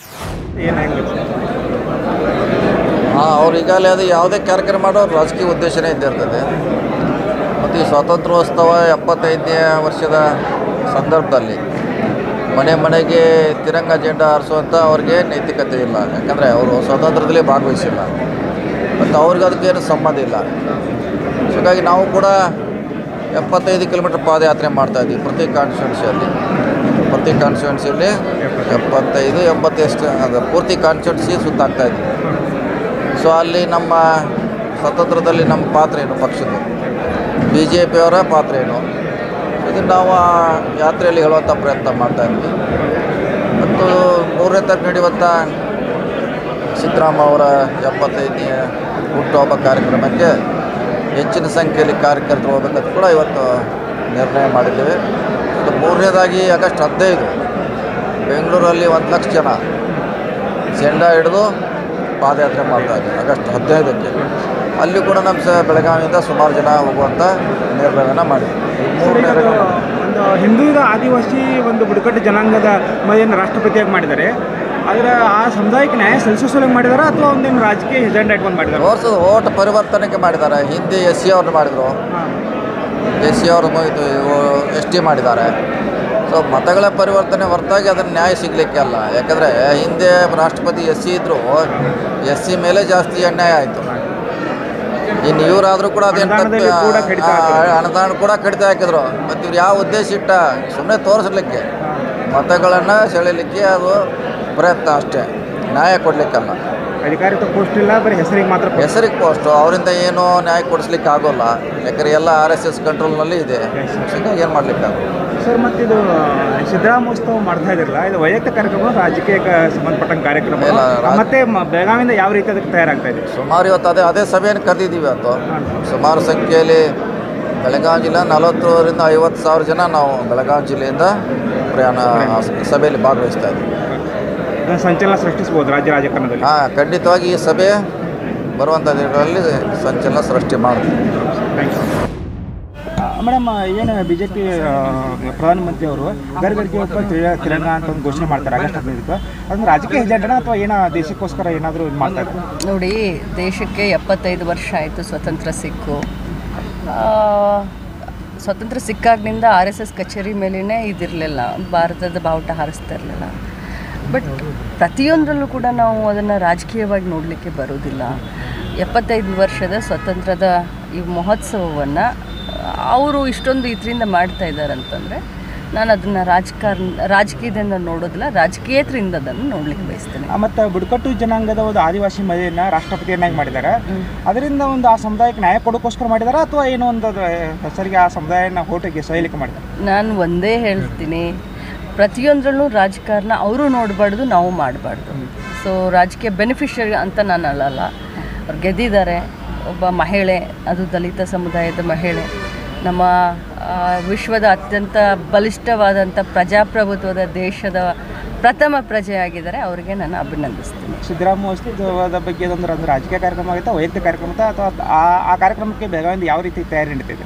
ಹಾಂ, ಅವ್ರು ಈಗಾಗಲೇ ಅದು ಯಾವುದೇ ಕಾರ್ಯಕ್ರಮ ಮಾಡೋ ರಾಜಕೀಯ ಉದ್ದೇಶನೇ ಇದ್ದಿರ್ತದೆ. ಮತ್ತು ಈ ಸ್ವಾತಂತ್ರ್ಯೋತ್ಸವ ಎಪ್ಪತ್ತೈದನೇ ವರ್ಷದ ಸಂದರ್ಭದಲ್ಲಿ ಮನೆ ಮನೆಗೆ ತಿರಂಗ ಜೆಂಡಾ ಹಾರಿಸುವಂಥ ಅವ್ರಿಗೆ ನೈತಿಕತೆ ಇಲ್ಲ. ಯಾಕಂದರೆ ಅವರು ಸ್ವಾತಂತ್ರ್ಯದಲ್ಲಿ ಭಾಗವಹಿಸಿಲ್ಲ ಮತ್ತು ಅವ್ರಿಗೆ ಅದಕ್ಕೇನು ಸಂಬಂಧ ಇಲ್ಲ. ಹಾಗಾಗಿ ನಾವು ಕೂಡ ಎಪ್ಪತ್ತೈದು ಕಿಲೋಮೀಟ್ರ್ ಪಾದಯಾತ್ರೆ ಮಾಡ್ತಾಯಿದ್ವಿ ಪ್ರತಿ ಕಾನ್ಸ್ಟಿಟ್ಯೂನ್ಸಿಯಲ್ಲಿ. ಪ್ರತಿ ಕಾನ್ಸ್ಟಿಟ್ಯೂನ್ಸಿಯಲ್ಲಿ ಎಪ್ಪತ್ತೈದು ಎಂಬತ್ತೆಷ್ಟು ಅದು ಪೂರ್ತಿ ಕಾನ್ಸ್ಟಿಟ್ಯೂನ್ಸಿ ಸುತ್ತಾಗ್ತಾಯಿದ್ವಿ. ಸೊ ಅಲ್ಲಿ ನಮ್ಮ ಸ್ವಾತಂತ್ರ್ಯದಲ್ಲಿ ನಮ್ಮ ಪಾತ್ರ ಏನು, ಪಕ್ಷದ ಬಿ ಜೆ ಪಿಯವರ ಪಾತ್ರ ಏನು, ಇದನ್ನು ನಾವು ಆ ಯಾತ್ರೆಯಲ್ಲಿ ಹೇಳುವಂಥ ಪ್ರಯತ್ನ ಮಾಡ್ತಾಯಿದ್ವಿ. ಮತ್ತು ಮೂರನೇ ತಾರೀಕು ನಡೆಯುವಂಥ ಸಿದ್ದರಾಮ ಅವರ ಎಪ್ಪತ್ತೈದನೇ ಹುಟ್ಟುಹಬ್ಬ ಕಾರ್ಯಕ್ರಮಕ್ಕೆ ಹೆಚ್ಚಿನ ಸಂಖ್ಯೆಯಲ್ಲಿ ಕಾರ್ಯಕರ್ತರು ಹೋಗಬೇಕಂತ ಕೂಡ ಇವತ್ತು ನಿರ್ಣಯ ಮಾಡಿದ್ದೇವೆ. ಮತ್ತು ಮೂರನೇದಾಗಿ ಆಗಸ್ಟ್ ಹದಿನೈದು ಬೆಂಗಳೂರಲ್ಲಿ ಒಂದು ಲಕ್ಷ ಜನ ಜೆಂಡಾ ಹಿಡಿದು ಪಾದಯಾತ್ರೆ ಮಾಡ್ತಾಯಿದ್ದೀವಿ ಆಗಸ್ಟ್ ಹದಿನೈದಕ್ಕೆ. ಅಲ್ಲಿ ಕೂಡ ನಮ್ಮ ಸ ಬೆಳಗಾವಿಯಿಂದ ಸುಮಾರು ಜನ ಹೋಗುವಂಥ ನಿರ್ಣಯವನ್ನು ಮಾಡಿದ್ವಿ. ಒಂದು ಹಿಂದೂ ಆದಿವಾಸಿ ಒಂದು ಬುಡಕಟ್ಟು ಜನಾಂಗದ ಮದುವೆಯನ್ನು ರಾಷ್ಟ್ರಪತಿಯಾಗಿ ಮಾಡಿದ್ದಾರೆ. ಆದರೆ ಆ ಸಮುದಾಯಕ್ಕೆ ನ್ಯಾಯ ಸಲ್ಲಿಸೋಸಲಂಗೆ ಮಾಡಿದಾರೆ ಅಥವಾ ಒಂದೇನು ರಾಜಕೀಯ ಎಜೆಂಡಾ ಇಟ್ಕೊಂಡು ಮಾಡಿದ್ದಾರೆ? ವರ್ಷ ಓಟ್ ಪರಿವರ್ತನೆಗೆ ಮಾಡಿದ್ದಾರೆ. ಹಿಂದೆ ಎಸ್ ಸಿ ಅವ್ರನ್ನ ಮಾಡಿದರು, ಎಸ್ ಸಿ ಅವರು ಇದು ಎಸ್ ಟಿ ಮಾಡಿದ್ದಾರೆ. ಸೊ ಮತಗಳ ಪರಿವರ್ತನೆ ಹೊರತಾಗಿ ಅದನ್ನು ನ್ಯಾಯ ಸಿಗಲಿಕ್ಕೆ ಅಲ್ಲ. ಯಾಕಂದರೆ ಹಿಂದೆ ರಾಷ್ಟ್ರಪತಿ ಎಸ್ ಸಿ ಇದ್ದರು, ಎಸ್ ಸಿ ಮೇಲೆ ಜಾಸ್ತಿ ಅನ್ಯಾಯ ಆಯಿತು. ಇನ್ನು ಇವರಾದರೂ ಕೂಡ ಅದೇನು ಅನುದಾನ ಕೂಡ ಕಡಿತ ಹಾಕಿದ್ರು. ಮತ್ತು ಇವ್ರು ಯಾವ ಉದ್ದೇಶ ಇಟ್ಟ ಸುಮ್ಮನೆ ತೋರಿಸ್ಲಿಕ್ಕೆ, ಮತಗಳನ್ನು ಸೆಳೀಲಿಕ್ಕೆ ಅದು ಪ್ರಯತ್ನ ಅಷ್ಟೇ, ನ್ಯಾಯ ಕೊಡಲಿಕ್ಕಲ್ಲ. ಅಧಿಕಾರಿತ ಪೋಸ್ಟ್ ಇಲ್ಲ, ಬರೀ ಹೆಸರಿಗೆ ಮಾತ್ರ ಹೆಸರಿಗೆ ಪೋಸ್ಟು. ಅವರಿಂದ ಏನೂ ನ್ಯಾಯ ಕೊಡಿಸ್ಲಿಕ್ಕೆ ಆಗೋಲ್ಲ. ಯಾಕಂದರೆ ಎಲ್ಲ ಆರ್ ಎಸ್ ಎಸ್ ಕಂಟ್ರೋಲ್ನಲ್ಲಿ ಇದೆ. ಹೀಗಾಗಿ ಏನು ಮಾಡಲಿಕ್ಕಾಗಲ್ಲ ಸರ್. ಮತ್ತು ಇದು ಸಿದ್ದರಾಮೋತ್ಸವ ಮಾಡ್ತಾ ಇದ್ರಲ್ಲ, ಇದು ವೈಯಕ್ತಿಕ ಕಾರ್ಯಕ್ರಮ, ರಾಜಕೀಯಕ್ಕೆ ಸಂಬಂಧಪಟ್ಟಂಗೆ ಕಾರ್ಯಕ್ರಮ, ಮತ್ತೆ ಬೆಳಗಾವಿಯಿಂದ ಯಾವ ರೀತಿ ಅದಕ್ಕೆ ತಯಾರಾಗ್ತಾ ಇದೆ? ಸುಮಾರು ಇವತ್ತು ಅದೇ ಅದೇ ಸಭೆಯನ್ನು ಕರೆದಿದ್ದೀವಿ. ಇವತ್ತು ಸುಮಾರು ಸಂಖ್ಯೆಯಲ್ಲಿ ಬೆಳಗಾವಿ ಜಿಲ್ಲೆ ನಲವತ್ತರಿಂದ ಐವತ್ತು ಸಾವಿರ ಜನ ನಾವು ಬೆಳಗಾವಿ ಜಿಲ್ಲೆಯಿಂದ ಪ್ರಯಾಣ ಸಭೆಯಲ್ಲಿ ಭಾಗವಹಿಸ್ತಾ ಇದ್ದೀವಿ. ಸಂಚಲನ ಸೃಷ್ಟಿಸ್ಬೋದು ರಾಜ್ಯ ರಾಜಕಾರಣದಲ್ಲಿ? ಹಾಂ, ಖಂಡಿತವಾಗಿ ಈ ಸಭೆ ಬರುವಂಥ ದಿನಗಳಲ್ಲಿ ಸಂಚಲನ ಸೃಷ್ಟಿ ಮಾಡ್ತೀವಿ. Thank you madam. ಏನು ಬಿ ಜೆ ಪಿ ಪ್ರಧಾನಮಂತ್ರಿ ಅವರು ಗರ್ಗರ್ಗೆ ಒಬ್ಬ ತಿರಂಗ ಅಂತ ಒಂದು ಘೋಷಣೆ ಮಾಡ್ತಾರೆ ಆಗಸ್ಟ್ ಹದಿನೈದಕ್ಕೆ. ಅದನ್ನು ರಾಜಕೀಯ ಎಜೆಂಡಾ ಅಥವಾ ಏನೋ ದೇಶಕ್ಕೋಸ್ಕರ ಏನಾದರೂ ಇದು ಮಾಡ್ತಾರೆ? ನೋಡಿ, ದೇಶಕ್ಕೆ ಎಪ್ಪತ್ತೈದು ವರ್ಷ ಆಯಿತು ಸ್ವತಂತ್ರ ಸಿಕ್ಕು. ಸ್ವತಂತ್ರ ಸಿಕ್ಕಾಗಿನಿಂದ ಆರ್ ಎಸ್ ಎಸ್ ಕಚೇರಿ ಮೇಲೇ ಇದಿರಲಿಲ್ಲ, ಭಾರತದ ಬಾವುಟ ಹಾರಿಸ್ತಾ ಇರಲಿಲ್ಲ. ಬಟ್ ಪ್ರತಿಯೊಂದರಲ್ಲೂ ಕೂಡ ನಾವು ಅದನ್ನು ರಾಜಕೀಯವಾಗಿ ನೋಡಲಿಕ್ಕೆ ಬರೋದಿಲ್ಲ. ಎಪ್ಪತ್ತೈದು ವರ್ಷದ ಸ್ವತಂತ್ರದ ಈ ಮಹೋತ್ಸವವನ್ನು ಅವರು ಇಷ್ಟೊಂದು ಇದರಿಂದ ಮಾಡ್ತಾ ಇದ್ದಾರೆ ಅಂತಂದರೆ ನಾನು ಅದನ್ನು ರಾಜಕಾರಣ ರಾಜಕೀಯದಿಂದ ನೋಡೋದಿಲ್ಲ, ರಾಜಕೀಯೇತರಿಂದ ಅದನ್ನು ನೋಡ್ಲಿಕ್ಕೆ ಬಯಸ್ತೇನೆ. ಮತ್ತು ಬುಡಕಟ್ಟು ಜನಾಂಗದ ಒಂದು ಆದಿವಾಸಿ ಮದುವೆಯನ್ನು ರಾಷ್ಟ್ರಪತಿಯನ್ನಾಗಿ ಮಾಡಿದ್ದಾರೆ. ಅದರಿಂದ ಒಂದು ಆ ಸಮುದಾಯಕ್ಕೆ ನ್ಯಾಯ ಕೊಡೋಕ್ಕೋಸ್ಕರ ಮಾಡಿದ್ದಾರೆ ಅಥವಾ ಏನೋ ಒಂದು ಹೆಸರಿಗೆ ಆ ಸಮುದಾಯನ ಹೋಟಿಗೆ ಸಹಿಲಿಕ್ಕೆ ಮಾಡಿದ್ದಾರೆ? ನಾನು ಒಂದೇ ಹೇಳ್ತೀನಿ, ಪ್ರತಿಯೊಂದರಲ್ಲೂ ರಾಜಕಾರಣ ಅವರು ನೋಡಬಾರ್ದು, ನಾವು ಮಾಡಬಾರ್ದು. ಸೊ ರಾಜಕೀಯ ಬೆನಿಫಿಷರಿ ಅಂತ ನಾನು ಅಲ್ಲಲ್ಲ. ಅವ್ರು ಗೆದ್ದಿದ್ದಾರೆ, ಒಬ್ಬ ಮಹಿಳೆ, ಅದು ದಲಿತ ಸಮುದಾಯದ ಮಹಿಳೆ. ನಮ್ಮ ವಿಶ್ವದ ಅತ್ಯಂತ ಬಲಿಷ್ಠವಾದಂಥ ಪ್ರಜಾಪ್ರಭುತ್ವದ ದೇಶದ ಪ್ರಥಮ ಪ್ರಜೆಯಾಗಿದ್ದಾರೆ. ಅವರಿಗೆ ನಾನು ಅಭಿನಂದಿಸ್ತೀನಿ. ಸಿದ್ದರಾಮಯ್ಯ ಬಗ್ಗೆ ಒಂದು ಒಂದು ರಾಜಕೀಯ ಕಾರ್ಯಕ್ರಮ ಆಗುತ್ತಾ, ವೈಯಕ್ತಿಕ ಕಾರ್ಯಕ್ರಮ ಅಥವಾ ಆ ಕಾರ್ಯಕ್ರಮಕ್ಕೆ ಬೆಳಗಾವಿಯಿಂದ ಯಾವ ರೀತಿ ತಯಾರಿ ನಡೀತಿದೆ?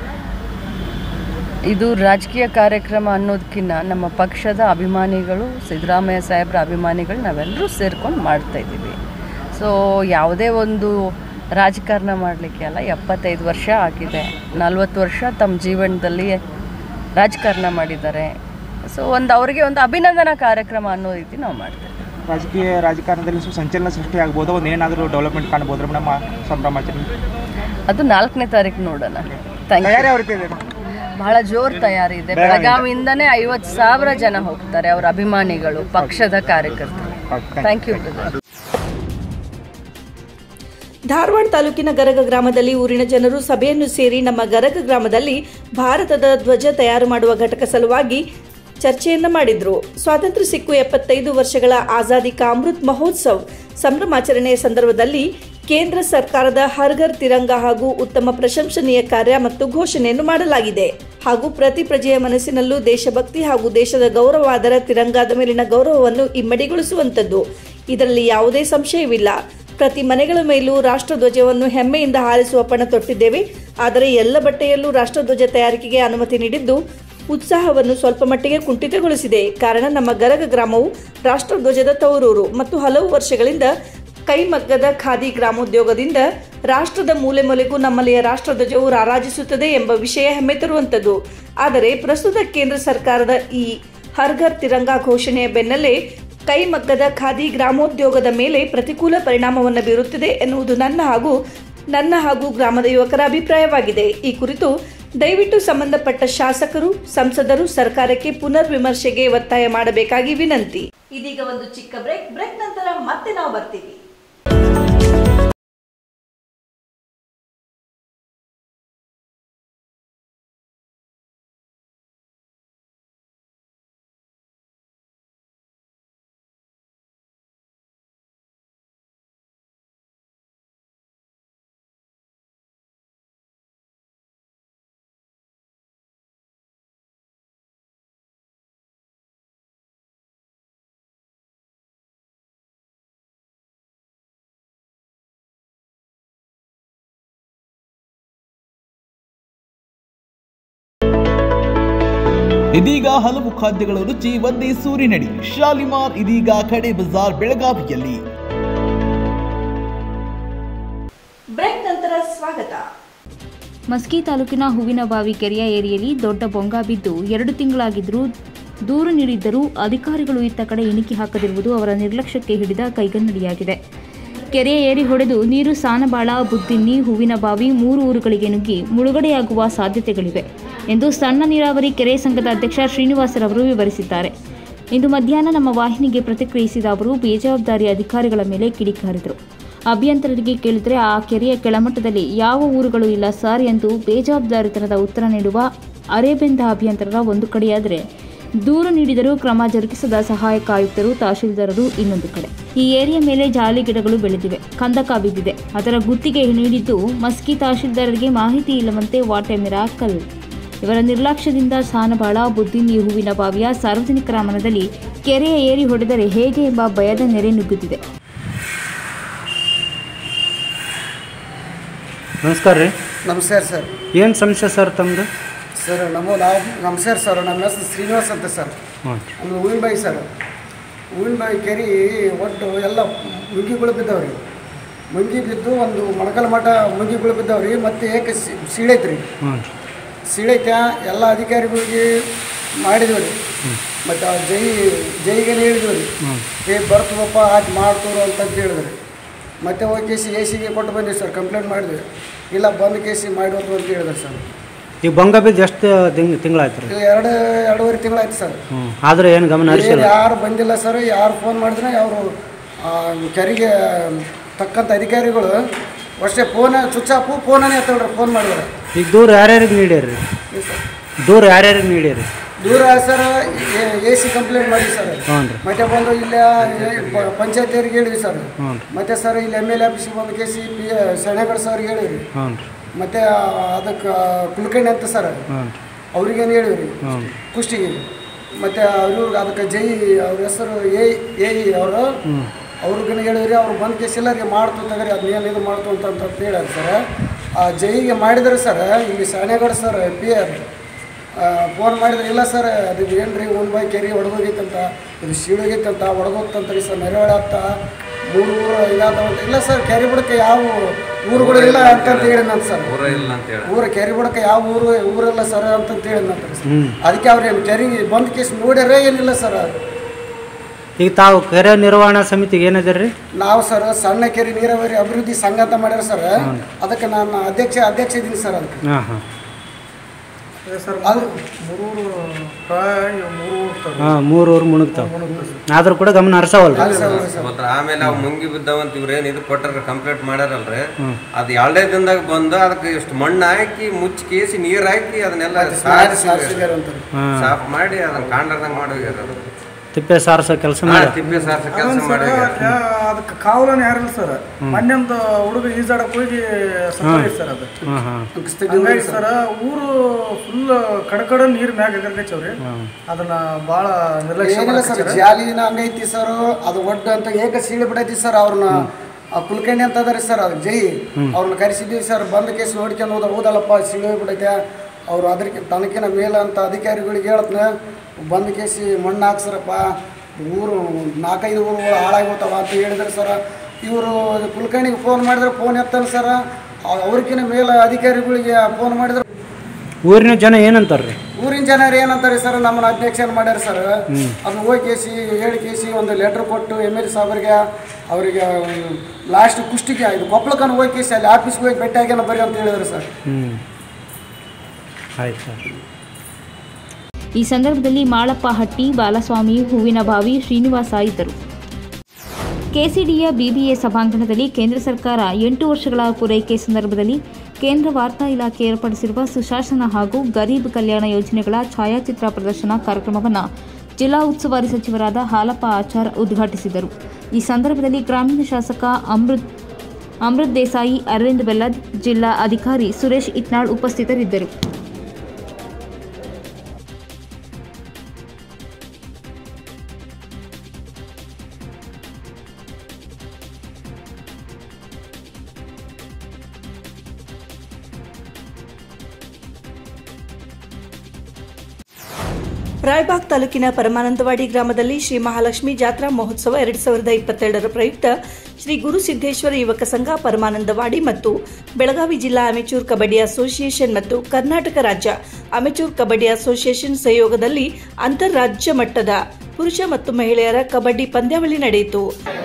ಇದು ರಾಜಕೀಯ ಕಾರ್ಯಕ್ರಮ ಅನ್ನೋದಕ್ಕಿಂತ ನಮ್ಮ ಪಕ್ಷದ ಅಭಿಮಾನಿಗಳು, ಸಿದ್ದರಾಮಯ್ಯ ಸಾಹೇಬ್ರ ಅಭಿಮಾನಿಗಳು ನಾವೆಲ್ಲರೂ ಸೇರ್ಕೊಂಡು ಮಾಡ್ತಾಯಿದ್ದೀವಿ. ಸೊ ಯಾವುದೇ ಒಂದು ರಾಜಕಾರಣ ಮಾಡಲಿಕ್ಕೆ ಅಲ್ಲ, ಎಪ್ಪತ್ತೈದು ವರ್ಷ ಆಗಿದೆ, ನಲ್ವತ್ತು ವರ್ಷ ತಮ್ಮ ಜೀವನದಲ್ಲಿ ರಾಜಕಾರಣ ಮಾಡಿದ್ದಾರೆ. ಸೊ ಒಂದು ಅವರಿಗೆ ಒಂದು ಅಭಿನಂದನಾ ಕಾರ್ಯಕ್ರಮ ಅನ್ನೋ ರೀತಿ ನಾವು ಮಾಡ್ತೇವೆ. ರಾಜಕೀಯ ರಾಜಕಾರಣದಲ್ಲಿ ಸ್ವಲ್ಪ ಸಂಚಲನ ಸೃಷ್ಟಿ ಆಗ್ಬೋದು, ಒಂದು ಏನಾದರೂ ಡೆವಲಪ್ಮೆಂಟ್ ಕಾಣ್ಬೋದು ಮೇಡಮ್ ಸಂಭ್ರಮಾಚರಣೆ? ಅದು ನಾಲ್ಕನೇ ತಾರೀಕು ನೋಡೋಣ. Thank you. ಬಹಳ ಜೋರು ತಯಾರಿ ಇದೆ. ಬೆಳಗಾವಿಯಿಂದನೇ ಐವತ್ತು ಸಾವಿರ ಜನ ಹೋಗ್ತಾರೆ, ಅವರ ಅಭಿಮಾನಿಗಳು, ಪಕ್ಷದ ಕಾರ್ಯಕರ್ತರು. Thank you. ಧಾರವಾಡ ತಾಲೂಕಿನ ಗರಗ ಗ್ರಾಮದಲ್ಲಿ ಊರಿನ ಜನರು ಸಭೆಯನ್ನು ಸೇರಿ ನಮ್ಮ ಗರಗ ಗ್ರಾಮದಲ್ಲಿ ಭಾರತದ ಧ್ವಜ ತಯಾರು ಮಾಡುವ ಘಟಕ ಸಲುವಾಗಿ ಚರ್ಚೆಯನ್ನ ಮಾಡಿದ್ರು. ಸ್ವಾತಂತ್ರ್ಯ ಸಿಕ್ಕು ಎಪ್ಪತ್ತೈದು ವರ್ಷಗಳ ಆಜಾದಿ ಕಾ ಅಮೃತ್ ಮಹೋತ್ಸವ್ ಸಂಭ್ರಮಾಚರಣೆಯ ಸಂದರ್ಭದಲ್ಲಿ ಕೇಂದ್ರ ಸರ್ಕಾರದ ಹರ್ ಘರ್ ತಿರಂಗ ಹಾಗೂ ಉತ್ತಮ ಪ್ರಶಂಸನೀಯ ಕಾರ್ಯ ಮತ್ತು ಘೋಷಣೆಯನ್ನು ಮಾಡಲಾಗಿದೆ. ಹಾಗೂ ಪ್ರತಿ ಪ್ರಜೆಯ ಮನಸ್ಸಿನಲ್ಲೂ ದೇಶಭಕ್ತಿ ಹಾಗೂ ದೇಶದ ಗೌರವಾದರ ತಿರಂಗಾದ ಮೇಲಿನ ಗೌರವವನ್ನು ಇಮ್ಮಡಿಗೊಳಿಸುವಂಥದ್ದು. ಇದರಲ್ಲಿ ಯಾವುದೇ ಸಂಶಯವಿಲ್ಲ. ಪ್ರತಿ ಮನೆಗಳ ಮೇಲೂ ರಾಷ್ಟ್ರಧ್ವಜವನ್ನು ಹೆಮ್ಮೆಯಿಂದ ಹಾರಿಸುವ ಪಣ ತೊಟ್ಟಿದ್ದೇವೆ. ಆದರೆ ಎಲ್ಲ ಬಟ್ಟೆಯಲ್ಲೂ ರಾಷ್ಟ್ರಧ್ವಜ ತಯಾರಿಕೆಗೆ ಅನುಮತಿ ನೀಡಿದ್ದು ಉತ್ಸಾಹವನ್ನು ಸ್ವಲ್ಪ ಮಟ್ಟಿಗೆ ಕುಂಠಿತಗೊಳಿಸಿದೆ. ಕಾರಣ ನಮ್ಮ ಗರಗ ಗ್ರಾಮವು ರಾಷ್ಟ್ರಧ್ವಜದ ತವರೂರು ಮತ್ತು ಹಲವು ವರ್ಷಗಳಿಂದ ಕೈಮಗ್ಗದ ಖಾದಿ ಗ್ರಾಮೋದ್ಯೋಗದಿಂದ ರಾಷ್ಟ್ರದ ಮೂಲೆ ಮೂಲೆಗೂ ನಮ್ಮಲ್ಲಿಯ ರಾಷ್ಟ್ರಧ್ವಜವು ರಾರಾಜಿಸುತ್ತದೆ ಎಂಬ ವಿಷಯ ಹೆಮ್ಮೆ ತರುವಂಥದ್ದು. ಆದರೆ ಪ್ರಸ್ತುತ ಕೇಂದ್ರ ಸರ್ಕಾರದ ಈ ಹರ್ ಘರ್ ತಿರಂಗ ಘೋಷಣೆಯ ಬೆನ್ನಲ್ಲೇ ಕೈಮಗ್ಗದ ಖಾದಿ ಗ್ರಾಮೋದ್ಯೋಗದ ಮೇಲೆ ಪ್ರತಿಕೂಲ ಪರಿಣಾಮವನ್ನು ಬೀರುತ್ತಿದೆ ಎನ್ನುವುದು ನನ್ನ ಹಾಗೂ ನನ್ನ ಹಾಗೂ ಗ್ರಾಮದ ಯುವಕರ ಅಭಿಪ್ರಾಯವಾಗಿದೆ. ಈ ಕುರಿತು ದಯವಿಟ್ಟು ಸಂಬಂಧಪಟ್ಟ ಶಾಸಕರು, ಸಂಸದರು ಸರ್ಕಾರಕ್ಕೆ ಪುನರ್ ವಿಮರ್ಶೆಗೆ ಒತ್ತಾಯ ಮಾಡಬೇಕಾಗಿ ವಿನಂತಿ. ಇದೀಗ ಒಂದು ಚಿಕ್ಕ ಬ್ರೇಕ್. ಬ್ರೇಕ್ ನಂತರ ಮತ್ತೆ ನಾವು ಬರ್ತೀವಿ. ಇದೀಗ ಹಲವು ಖಾದ್ಯಗಳ ರುಚಿ ಒಂದೇ ಸೂರಿನಡಿ. ಶಾಲಿಮಾರ್ ಇದೀಗ ಖಡೆ ಬಜಾರ್ ಬೆಳಗಾವಿಯಲ್ಲಿ. ಬ್ರೇಕ್ ನಂತರ ಸ್ವಾಗತ. ಮಸ್ಕಿ ತಾಲೂಕಿನ ಹೂವಿನಬಾವಿ ಕೆರೆಯ ಏರಿಯಲ್ಲಿ ದೊಡ್ಡ ಬೊಂಗ ಬಿದ್ದು ಎರಡು ತಿಂಗಳಾಗಿದ್ದರೂ ದೂರು ನೀಡಿದ್ದರೂ ಅಧಿಕಾರಿಗಳು ಇತ್ತ ಕಡೆ ಇಣಿಕೆ ಹಾಕದಿರುವುದು ಅವರ ನಿರ್ಲಕ್ಷ್ಯಕ್ಕೆ ಹಿಡಿದ ಕೈಗನ್ನಡಿಯಾಗಿದೆ. ಕೆರೆಯ ಏರಿ ಹೊಡೆದು ನೀರು ಸಾನಬಾಳ, ಬುದ್ದಿನ್ನಿ, ಹೂವಿನಬಾವಿ ಮೂರು ಊರುಗಳಿಗೆ ನುಗ್ಗಿ ಮುಳುಗಡೆಯಾಗುವ ಸಾಧ್ಯತೆಗಳಿವೆ ಎಂದು ಸಣ್ಣ ನೀರಾವರಿ ಕೆರೆ ಸಂಘದ ಅಧ್ಯಕ್ಷ ಶ್ರೀನಿವಾಸರವರು ವಿವರಿಸಿದ್ದಾರೆ. ಇಂದು ಮಧ್ಯಾಹ್ನ ನಮ್ಮ ವಾಹಿನಿಗೆ ಪ್ರತಿಕ್ರಿಯಿಸಿದ ಅವರು ಬೇಜವಾಬ್ದಾರಿ ಅಧಿಕಾರಿಗಳ ಮೇಲೆ ಕಿಡಿಕಾರಿದರು. ಅಭಿಯಂತರರಿಗೆ ಕೇಳಿದರೆ ಆ ಕೆರೆಯ ಕೆಳಮಟ್ಟದಲ್ಲಿ ಯಾವ ಊರುಗಳು ಇಲ್ಲ ಸರ್ ಎಂದು ಬೇಜವಾಬ್ದಾರಿತನದ ಉತ್ತರ ನೀಡುವ ಅರೆಬೆಂದ ಅಭಿಯಂತರರ ಒಂದು ಕಡೆಯಾದರೆ, ದೂರು ನೀಡಿದರೂ ಕ್ರಮ ಜರುಗಿಸದ ಸಹಾಯಕ ಆಯುಕ್ತರು, ತಹಶೀಲ್ದಾರರು ಇನ್ನೊಂದು ಕಡೆ. ಈ ಏರಿಯಾ ಮೇಲೆ ಜಾಲಿ ಗಿಡಗಳು ಬೆಳೆದಿವೆ, ಕಂದಕ ಬಿದ್ದಿದೆ, ಅದರ ಗುತ್ತಿಗೆ ನೀಡಿದ್ದು ಮಸ್ಕಿ ತಹಶೀಲ್ದಾರರಿಗೆ ಮಾಹಿತಿ ಇಲ್ಲವಂತೆ. What A miracle! ಇವರ ನಿರ್ಲಕ್ಷ್ಯದಿಂದ ಸಾನಬಾಳ, ಬುದ್ದಿನ್ನಿ, ಹೂವಿನ ಬಾವಿಯ ಸಾರ್ವಜನಿಕರ ಮನದಲ್ಲಿ ಕೆರೆಯ ಏರಿ ಹೊಡೆದರೆ ಹೇಗೆ ಎಂಬ ಭಯದ ನೆರೆ ನುಗ್ಗುತ್ತಿದೆ. ನಮಸ್ಕಾರ ರೀ. ನಮಸ್ಕಾರ ಸರ್. ಏನು ಸಮಸ್ಯೆ ಸರ್ ತಮ್ಮದು? ಸರ್ ನಮ್ಮ ನಾವು ನಮಸ್ಕಾರ ಸರ್. ನಮ್ಮ ಹೆಸರು ಶ್ರೀನಿವಾಸ್ ಅಂತ ಸರ್. ನಮ್ಮದು ಹೂವಿನಬಾವಿ ಸರ್. ಹೂವಿನಬಾವಿ ಕೆರೆ ಒಟ್ಟು ಎಲ್ಲ ಮುಂಗಿಗಳು ಬಿದ್ದಾವ್ರಿ. ಮುಂಗಿ ಬಿದ್ದು ಒಂದು ಮೊಳಕಲ್ ಮಠ ಮುಂಗಿಗಳು ಬಿದ್ದಾವ್ರಿ. ಮತ್ತು ಏಕೆ ಸೀಳೈತೆ ರೀ, ಸೀಳೈತೆ ಎಲ್ಲ ಅಧಿಕಾರಿಗಳಿಗೆ ಮಾಡಿದ್ವಿ ರೀ. ಮತ್ತು ಜೈ ಜೈಗೆ ಹೇಳಿದ್ವಿ ರೀ, ಏ ಬರ್ತವಪ್ಪ ಅದು ಮಾಡ್ತವ್ರು ಅಂತಂತ ಹೇಳಿದ್ರಿ. ಮತ್ತೆ ಹೋಗಿ ಕೇಸಿ ಎ ಸಿಗೆ ಕೊಟ್ಟು ಬಂದಿವಿ ಸರ್, ಕಂಪ್ಲೇಂಟ್ ಮಾಡಿದ್ವಿ. ಇಲ್ಲ ಬಂದು ಕೇಸಿ ಮಾಡಿರೋದು ಅಂತ ಹೇಳಿದ್ರು ಸರ್. ಈಗ ಬಂಗ ಬಿದ್ದು ಎಷ್ಟು ತಿಂಗ್ ತಿಂಗಳಾಯ್ತು ರೀ? ಎರಡು ಎರಡೂವರೆ ತಿಂಗಳಾಯ್ತು ಸರ್. ಆದರೆ ಏನು ಗಮನ ಹರಿಸಿಲ್ಲ? ಯಾರು ಬಂದಿಲ್ಲ ಸರ್. ಯಾರು ಫೋನ್ ಮಾಡಿದ್ರೆ ಅವರು ಕೆರೆಗೆ ತಕ್ಕಂಥ ಅಧಿಕಾರಿಗಳು ಅಷ್ಟೇ ಫೋನ್ ಸ್ವಿಚ್ ಆಫು, ಫೋನೇ ಎತ್ತಲ್ರಿ, ಫೋನ್ ಮಾಡಿದ್ರೆ. ಈಗ ದೂರ ಯಾರ್ಯಾರಿಗೆ ನೀಡ್ಯಾರಿ? ದೂರ ಯಾರ್ಯಾರಿಗೆ ನೀಡ್ಯಾರಿ? ದೂರ ಸರ್ ಎ ಸಿ ಕಂಪ್ಲೇಂಟ್ ಮಾಡಿ ಸರ್. ಹ್ಞೂ ರೀ. ಮತ್ತೆ ಬಂದು ಇಲ್ಲೇ ಪಂಚಾಯತಿಯವ್ರಿಗೆ ಹೇಳಿವಿ ಸರ್. ಮತ್ತೆ ಸರ್ ಇಲ್ಲಿ ಎಮ್ ಎಲ್ ಎ ಆಫೀಸಿಗೆ ಬಂದು ಕೇಸಿ ಪಿ ಸೆಣಗಡ ಸರ್ಗೆ ಹೇಳಿವಿ. ಹ್ಞೂ ರೀ. ಮತ್ತು ಅದಕ್ಕೆ ಕುಲಕರ್ಣಿ ಅಂತ ಸರ್ ಅವ್ರಿಗೇನು ಹೇಳಿವ್ರಿ ಕುಷ್ಟಿಗೆ, ಮತ್ತು ಅವ್ರಿಗೆ ಅದಕ್ಕೆ ಜೈ ಅವ್ರ ಹೆಸರು ಎ ಎ ಅವರು ಅವ್ರಿಗೇನು ಹೇಳಿವ್ರಿ. ಅವ್ರು ಬಂದು ಕೇಸಿಲ್ಲರಿಗೆ ಮಾಡ್ತು ತಗರಿ ಅದನ್ನೇನು ಇದು ಮಾಡ್ತು ಅಂತ ಅಂತ ಹೇಳ್ಯಾರ ಸರ್. ಆ ಜೈಗೆ ಮಾಡಿದ್ರೆ ಸರ್ ಇಲ್ಲಿ Shanegowda sir P R phone ಮಾಡಿದ್ರೆ ಇಲ್ಲ ಸರ್ ಅದು ಏನು ರೀ ಒಂದು ಬಾಯಿ ಕೆರೆ ಹೊಡೆದೋಗೈತಂತ, ಇದು ಸೀಳೋಗೈತಂತ ಹೊಡೆದೋಗ್ತಂತ ಸರ್ ನೆರವಳೆ ಹತ್ತ ಮೂರು ಊರು ಇದಾದಂತ. ಇಲ್ಲ ಸರ್ ಕೆರೆ ಬುಡಕ್ಕೆ ಯಾವ ಊರುಗಳು ಇಲ್ಲ ಅಂತಂತ ಹೇಳಿದಂತ ಸರ್. ಊರ ಕೆರೆ ಬುಡಕ್ಕೆ ಯಾವ ಊರು ಊರಿಲ್ಲ ಸರ್ ಅಂತಂತ ಹೇಳಿದಂತ ಸರ್. ಅದಕ್ಕೆ ಅವ್ರೇನು ಕೆರೆ ಬಂದ್ ಕೇಸ್ ನೋಡ್ಯಾರ ಏನಿಲ್ಲ ಸರ್. ಈಗ ತಾವು ಕೆರೆ ನಿರ್ವಹಣಾ ಸಮಿತಿಗೆ ಏನಿದೆ? ನಾವು ಸರ್ ಸಣ್ಣ ಕೆರೆ ನೀರಾವರಿ ಅಭಿವೃದ್ಧಿ ಸಂಘ ಅಂತ ಮಾಡ್ಯಾರ ಸರ್. ಅದಕ್ಕೆ ನಾನು ಅಧ್ಯಕ್ಷ ಅಧ್ಯಕ್ಷ ಇದ್ದೀನಿ ಸರ್. ಅದಕ್ಕೆ ಮೂರು ಊರು ಮುಳುಗ್ತಾವ ಆದ್ರೂ ಕೂಡ ಗಮನ ಹರಿಸವಲ್ರಿ. ಆಮೇಲೆ ಅವ್ ಮುಂಗಿ ಬಿದ್ದಾವಂತ ಇವ್ರೇನ್ ಇದು ಕೊಟ್ಟಾರ ಕಂಪ್ಲೀಟ್ ಮಾಡ್ಯಾರಲ್ರಿ, ಅದು ಎರಡೇ ದಿನದಾಗ ಬಂದು ಅದಕ್ಕೆ ಇಷ್ಟು ಮಣ್ಣು ಹಾಕಿ ಮುಚ್ಚಿ ಕೇಸಿ ನೀರ್ ಹಾಕಿ ಅದನ್ನೆಲ್ಲ ಸಾಫ್ ಮಾಡಿ ಅದನ್ನ ಕಾಂಡದಂಗ ಮಾಡೋಗ್ಯಾರ. ತಿಪ್ಪೆ ಸಾರಿಸೋ ಕೆಲಸ ಮಾಡಿ ತಿಪ್ಪೆ ಸಾರಿಸೋ ಕೆಲಸ ಮಾಡಿ ಅದಕ್ಕೆ ಕಾವಲನ ಯಾರಿಲ್ಲ ಸರ್. ಮೊನ್ನೆಂದು ಹುಡುಗ ಈಜಾಡಕ್ ಹೋಗಿ ಸರ್ ಅದು ಹಂಗಾಗಿ ಸರ್ ಊರು ಫುಲ್ ಕಡಕಡ ನೀರ್ ಮ್ಯಾಗ ಎಗರ್ಗಚ್ಚವ್ರಿ. ಅದನ್ನ ಬಾಳ ನಿರ್ಲಕ್ಷ್ಯ ಜಾಲಿನ ಹಂಗೈತಿ ಸರ್. ಅದು ಒಡ್ಡ ಅಂತ ಏಕ ಸೀಳಿ ಬಿಡೈತಿ ಸರ್. ಅವ್ರನ್ನ ಕುಲಕರ್ಣಿ ಅಂತ ಅದಾರಿ ಸರ್. ಅದು ಜೈ ಅವ್ರನ್ನ ಕರೆಸಿದ್ದೀವಿ ಸರ್. ಬಂದ ಕೇಸ್ ನೋಡ್ಕೊಂಡು ಹೋದ ಹೋದಲ್ಲಪ್ಪ ಸೀಳಿ ಬಿಡೈತೆ ಅವ್ರು ಅದಕ್ಕೆ ತನಕಿನ ಮೇಲ ಅಂತ ಅಧಿಕಾರಿಗಳಿಗೆ ಹೇಳತ್ನ ಬಂದು ಕೇಸಿ ಮಣ್ಣು ಹಾಕ್ಸರಪ್ಪ ಊರು ನಾಲ್ಕೈದು ಊರುಗಳು ಹಾಳಾಗೋತಾವ ಅಂತ ಹೇಳಿದ್ರೆ ಸರ. ಇವರು ಕುಲಕರ್ಣಿಗೆ ಫೋನ್ ಮಾಡಿದ್ರೆ ಫೋನ್ ಎತ್ತಾನ ಸರ. ಅವ್ರಿಗಿನ ಮೇಲೆ ಅಧಿಕಾರಿಗಳಿಗೆ ಫೋನ್ ಮಾಡಿದ್ರೆ ಊರಿನ ಜನ ಏನಂತಾರ್ರಿ? ಊರಿನ ಜನರು ಏನಂತಾರೆ ಸರ್, ನಮ್ಮನ್ನ ಅಧ್ಯಕ್ಷನ ಮಾಡ್ಯಾರ ಸರ್. ಅದನ್ನ ಹೋಗಿ ಕೇಸಿ ಹೇಳಿ ಕೇಸಿ ಒಂದು ಲೆಟ್ರ್ ಕೊಟ್ಟು ಎಮ್ ಎಲ್ ಸಾಬ್ರಿಗೆ ಅವರಿಗೆ ಲಾಸ್ಟ್ ಕುಷ್ಟಿಗೆ ಇದು ಕೊಪ್ಪಳಕ್ಕನ ಹೋಗಿ ಕೇಸಿ ಅಲ್ಲಿ ಆಫೀಸ್ಗೆ ಹೋಗಿ ಭೇಟಿ ಆಗ್ಯಾನ ಬರ್ರಿ ಅಂತ ಹೇಳಿದ್ರು ಸರ್. ಈ ಸಂದರ್ಭದಲ್ಲಿ ಮಾಳಪ್ಪ ಹಟ್ಟಿ, ಬಾಲಸ್ವಾಮಿ, ಹೂವಿನಬಾವಿ, ಶ್ರೀನಿವಾಸ ಇದ್ದರು. ಕೆಸಿಡಿಯ ಬಿಬಿಎ ಸಭಾಂಗಣದಲ್ಲಿ ಕೇಂದ್ರ ಸರ್ಕಾರ ಎಂಟು ವರ್ಷಗಳ ಪೂರೈಕೆ ಸಂದರ್ಭದಲ್ಲಿ ಕೇಂದ್ರ ವಾರ್ತಾ ಇಲಾಖೆ ಏರ್ಪಡಿಸಿರುವ ಸುಶಾಸನ ಹಾಗೂ ಗರೀಬ್ ಕಲ್ಯಾಣ ಯೋಜನೆಗಳ ಛಾಯಾಚಿತ್ರ ಪ್ರದರ್ಶನ ಕಾರ್ಯಕ್ರಮವನ್ನು ಜಿಲ್ಲಾ ಉಸ್ತುವಾರಿ ಸಚಿವರಾದ ಹಾಲಪ್ಪ ಆಚಾರ್ ಉದ್ಘಾಟಿಸಿದರು. ಈ ಸಂದರ್ಭದಲ್ಲಿ ಗ್ರಾಮೀಣ ಶಾಸಕ ಅಮೃತ್ ಅಮೃತ್ ದೇಸಾಯಿ, ಅರವಿಂದ್ ಬೆಲ್ಲದ್, ಜಿಲ್ಲಾ ಅಧಿಕಾರಿ ಸುರೇಶ್ ಇತ್ನಾಳ್ ಉಪಸ್ಥಿತರಿದ್ದರು. ರಾಯಬಾಗ್ ತಾಲೂಕಿನ ಪರಮಾನಂದವಾಡಿ ಗ್ರಾಮದಲ್ಲಿ ಶ್ರೀ ಮಹಾಲಕ್ಷ್ಮಿ ಜಾತ್ರಾ ಮಹೋತ್ಸವ ಎರಡು ಸಾವಿರದ ಇಪ್ಪತ್ತೆರಡರ ಪ್ರಯುಕ್ತ ಶ್ರೀ ಗುರುಸಿದ್ದೇಶ್ವರ ಯುವಕ ಸಂಘ ಪರಮಾನಂದವಾಡಿ ಮತ್ತು ಬೆಳಗಾವಿ ಜಿಲ್ಲಾ ಅಮೆಚೂರ್ ಕಬಡ್ಡಿ ಅಸೋಸಿಯೇಷನ್ ಮತ್ತು ಕರ್ನಾಟಕ ರಾಜ್ಯ ಅಮೆಚೂರ್ ಕಬಡ್ಡಿ ಅಸೋಸಿಯೇಷನ್ ಸಹಯೋಗದಲ್ಲಿ ಅಂತಾರಾಜ್ಯ ಮಟ್ಟದ ಪುರುಷ ಮತ್ತು ಮಹಿಳೆಯರ ಕಬಡ್ಡಿ ಪಂದ್ಯಾವಳಿ ನಡೆಯಿತು.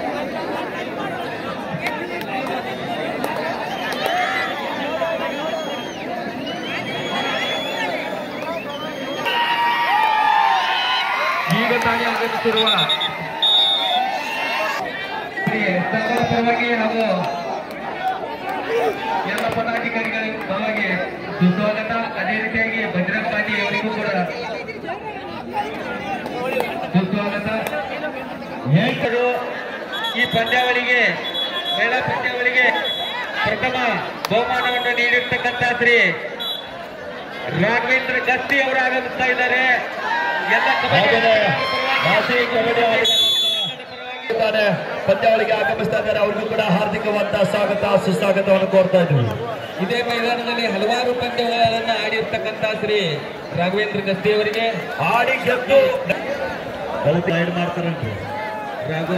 ಈಗ ತಾನೇ ಆಗಮಿಸಿರುವ ಸಂಘದ ಪರವಾಗಿ ಹಾಗೂ ಎಲ್ಲ ಪದಾಧಿಕಾರಿಗಳ ಪರವಾಗಿ ಸುಸ್ವಾಗತ. ಅದೇ ರೀತಿಯಾಗಿ ಬಜರಂಗ್ ಪಾಟೀಲ್ ಅವರಿಗೂ ಕೂಡ ಸುಸ್ವಾಗತ. ಹೇಳ್ತರು ಈ ಪಂದ್ಯಾವಳಿಗೆ ಮಹಿಳಾ ಪಂದ್ಯಾವಳಿಗೆ ಪ್ರಥಮ ಬಹುಮಾನವನ್ನು ನೀಡಿರ್ತಕ್ಕಂಥ ಶ್ರೀ ರಾಘವೇಂದ್ರ ಗಸ್ತಿ ಅವರು ಆಗಮಿಸ್ತಾ ಇದ್ದಾರೆ. ಎಲ್ಲ ಪಂದ್ಯಾವಳಿಗೆ ಆಗಮಿಸ್ತಾ ಇದ್ದಾರೆ. ಅವ್ರಿಗೂ ಕೂಡ ಹಾರ್ದಿಕವಾದ ಸ್ವಾಗತ ಸುಸ್ವಾಗತವನ್ನು ಕೋರ್ತಾ ಇದ್ವಿ. ಇದೇ ಮೈದಾನದಲ್ಲಿ ಹಲವಾರು ಪಂದ್ಯಗಳನ್ನ ಆಡಿರ್ತಕ್ಕಂಥ ಶ್ರೀ ರಾಘವೇಂದ್ರ ಗಸ್ತಿ ಅವರಿಗೆ ಆಡಿ ಗೆದ್ದು ಮಾಡ್ತಾರಂತೆ ರಾಘು.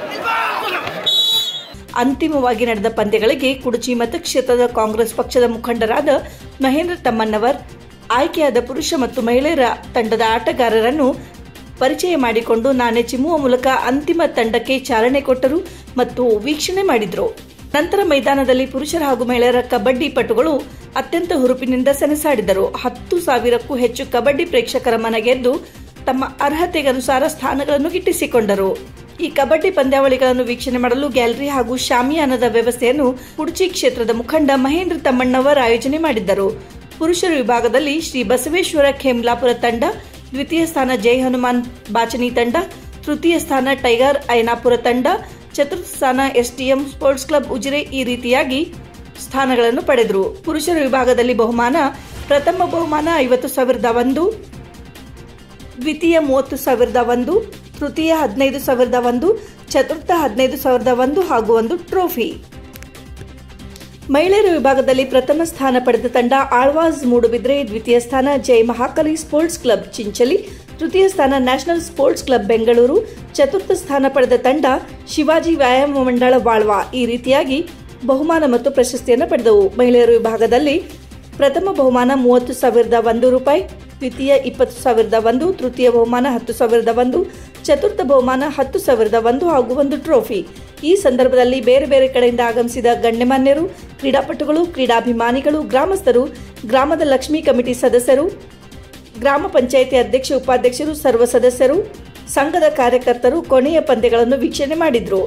ಅಂತಿಮವಾಗಿ ನಡೆದ ಪಂದ್ಯಗಳಿಗೆ ಕುಡಚಿ ಮತಕ್ಷೇತ್ರದ ಕಾಂಗ್ರೆಸ್ ಪಕ್ಷದ ಮುಖಂಡರಾದ ಮಹೇಂದ್ರ ತಮ್ಮಣ್ಣವರ್ ಆಯ್ಕೆಯಾದ ಪುರುಷ ಮತ್ತು ಮಹಿಳೆಯರ ತಂಡದ ಆಟಗಾರರನ್ನು ಪರಿಚಯ ಮಾಡಿಕೊಂಡು ನಾಣ್ಯ ಚಿಮ್ಮುವ ಮೂಲಕ ಅಂತಿಮ ತಂಡಕ್ಕೆ ಚಾಲನೆ ಕೊಟ್ಟರು ಮತ್ತು ವೀಕ್ಷಣೆ ಮಾಡಿದರು. ನಂತರ ಮೈದಾನದಲ್ಲಿ ಪುರುಷರ ಹಾಗೂ ಮಹಿಳೆಯರ ಕಬಡ್ಡಿ ಪಟುಗಳು ಅತ್ಯಂತ ಹುರುಪಿನಿಂದ ಸೆಣಸಾಡಿದರು. ಹತ್ತು ಸಾವಿರಕ್ಕೂ ಹೆಚ್ಚು ಕಬಡ್ಡಿ ಪ್ರೇಕ್ಷಕರ ಮನ ಗೆದ್ದು ತಮ್ಮ ಅರ್ಹತೆಗನುಸಾರ ಸ್ಥಾನಗಳನ್ನು ಗಿಟ್ಟಿಸಿಕೊಂಡರು. ಈ ಕಬಡ್ಡಿ ಪಂದ್ಯಾವಳಿಗಳನ್ನು ವೀಕ್ಷಣೆ ಮಾಡಲು ಗ್ಯಾಲರಿ ಹಾಗೂ ಶಾಮಿಯಾನದ ವ್ಯವಸ್ಥೆಯನ್ನು ಕುಡಚಿ ಕ್ಷೇತ್ರದ ಮುಖಂಡ ಮಹೇಂದ್ರ ತಮ್ಮಣ್ಣವರ್ ಆಯೋಜನೆ ಮಾಡಿದ್ದರು. ಪುರುಷರ ವಿಭಾಗದಲ್ಲಿ ಶ್ರೀ ಬಸವೇಶ್ವರ ಖೇಮ್ಲಾಪುರ ತಂಡ, ದ್ವಿತೀಯ ಸ್ಥಾನ ಜೈ ಹನುಮಾನ್ ಬಾಚನಿ ತಂಡ, ತೃತೀಯ ಸ್ಥಾನ ಟೈಗರ್ ಐನಾಪುರ ತಂಡ, ಚತುರ್ಥ ಸ್ಥಾನ ಎಸ್ಟಿಎಂ ಸ್ಪೋರ್ಟ್ಸ್ ಕ್ಲಬ್ ಉಜಿರೆ ಈ ರೀತಿಯಾಗಿ ಸ್ಥಾನಗಳನ್ನು ಪಡೆದರು. ಪುರುಷರ ವಿಭಾಗದಲ್ಲಿ ಬಹುಮಾನ ಪ್ರಥಮ ಬಹುಮಾನ ಐವತ್ತು ಸಾವಿರದ ಒಂದು, ದ್ವಿತೀಯ ಮೂವತ್ತು ಸಾವಿರದ ಒಂದು, ತೃತೀಯ ಹದಿನೈದು ಸಾವಿರದ ಒಂದು, ಚತುರ್ಥ ಹದಿನೈದು ಸಾವಿರದ ಒಂದು ಹಾಗೂ ಒಂದು ಟ್ರೋಫಿ. ಮಹಿಳೆಯರ ವಿಭಾಗದಲ್ಲಿ ಪ್ರಥಮ ಸ್ಥಾನ ಪಡೆದ ತಂಡ ಆಳ್ವಾಸ್ ಮೂಡುಬಿದ್ರೆ, ದ್ವಿತೀಯ ಸ್ಥಾನ ಜೈ ಮಹಾಕಾಲಿ ಸ್ಪೋರ್ಟ್ಸ್ ಕ್ಲಬ್ ಚಿಂಚಲಿ, ತೃತೀಯ ಸ್ಥಾನ ನ್ಯಾಷನಲ್ ಸ್ಪೋರ್ಟ್ಸ್ ಕ್ಲಬ್ ಬೆಂಗಳೂರು, ಚತುರ್ಥ ಸ್ಥಾನ ಪಡೆದ ತಂಡ ಶಿವಾಜಿ ವ್ಯಾಯಾಮ ಮಂಡಳ ವಾಳ್ವಾ. ಈ ರೀತಿಯಾಗಿ ಬಹುಮಾನ ಮತ್ತು ಪ್ರಶಸ್ತಿಯನ್ನು ಪಡೆದವು. ಮಹಿಳೆಯರ ವಿಭಾಗದಲ್ಲಿ ಪ್ರಥಮ ಬಹುಮಾನ ಮೂವತ್ತು ಸಾವಿರದ ಒಂದು ರೂಪಾಯಿ, ದ್ವಿತೀಯ ಇಪ್ಪತ್ತು ಸಾವಿರದ ಒಂದು, ತೃತೀಯ ಬಹುಮಾನ ಹತ್ತು ಸಾವಿರದ ಒಂದು, ಚತುರ್ಥ ಬಹುಮಾನ ಹತ್ತು ಸಾವಿರದ ಒಂದು ಹಾಗೂ ಒಂದು ಟ್ರೋಫಿ. ಈ ಸಂದರ್ಭದಲ್ಲಿ ಬೇರೆ ಬೇರೆ ಕಡೆಯಿಂದ ಆಗಮಿಸಿದ ಗಣ್ಯಮಾನ್ಯರು, ಕ್ರೀಡಾಪಟುಗಳು, ಕ್ರೀಡಾಭಿಮಾನಿಗಳು, ಗ್ರಾಮಸ್ಥರು, ಗ್ರಾಮದ ಲಕ್ಷ್ಮೀ ಕಮಿಟಿ ಸದಸ್ಯರು, ಗ್ರಾಮ ಪಂಚಾಯಿತಿ ಅಧ್ಯಕ್ಷ ಉಪಾಧ್ಯಕ್ಷರು, ಸರ್ವ ಸದಸ್ಯರು, ಸಂಘದ ಕಾರ್ಯಕರ್ತರು ಕೊನೆಯ ಪಂದ್ಯಗಳನ್ನು ವೀಕ್ಷಣೆ ಮಾಡಿದ್ರು.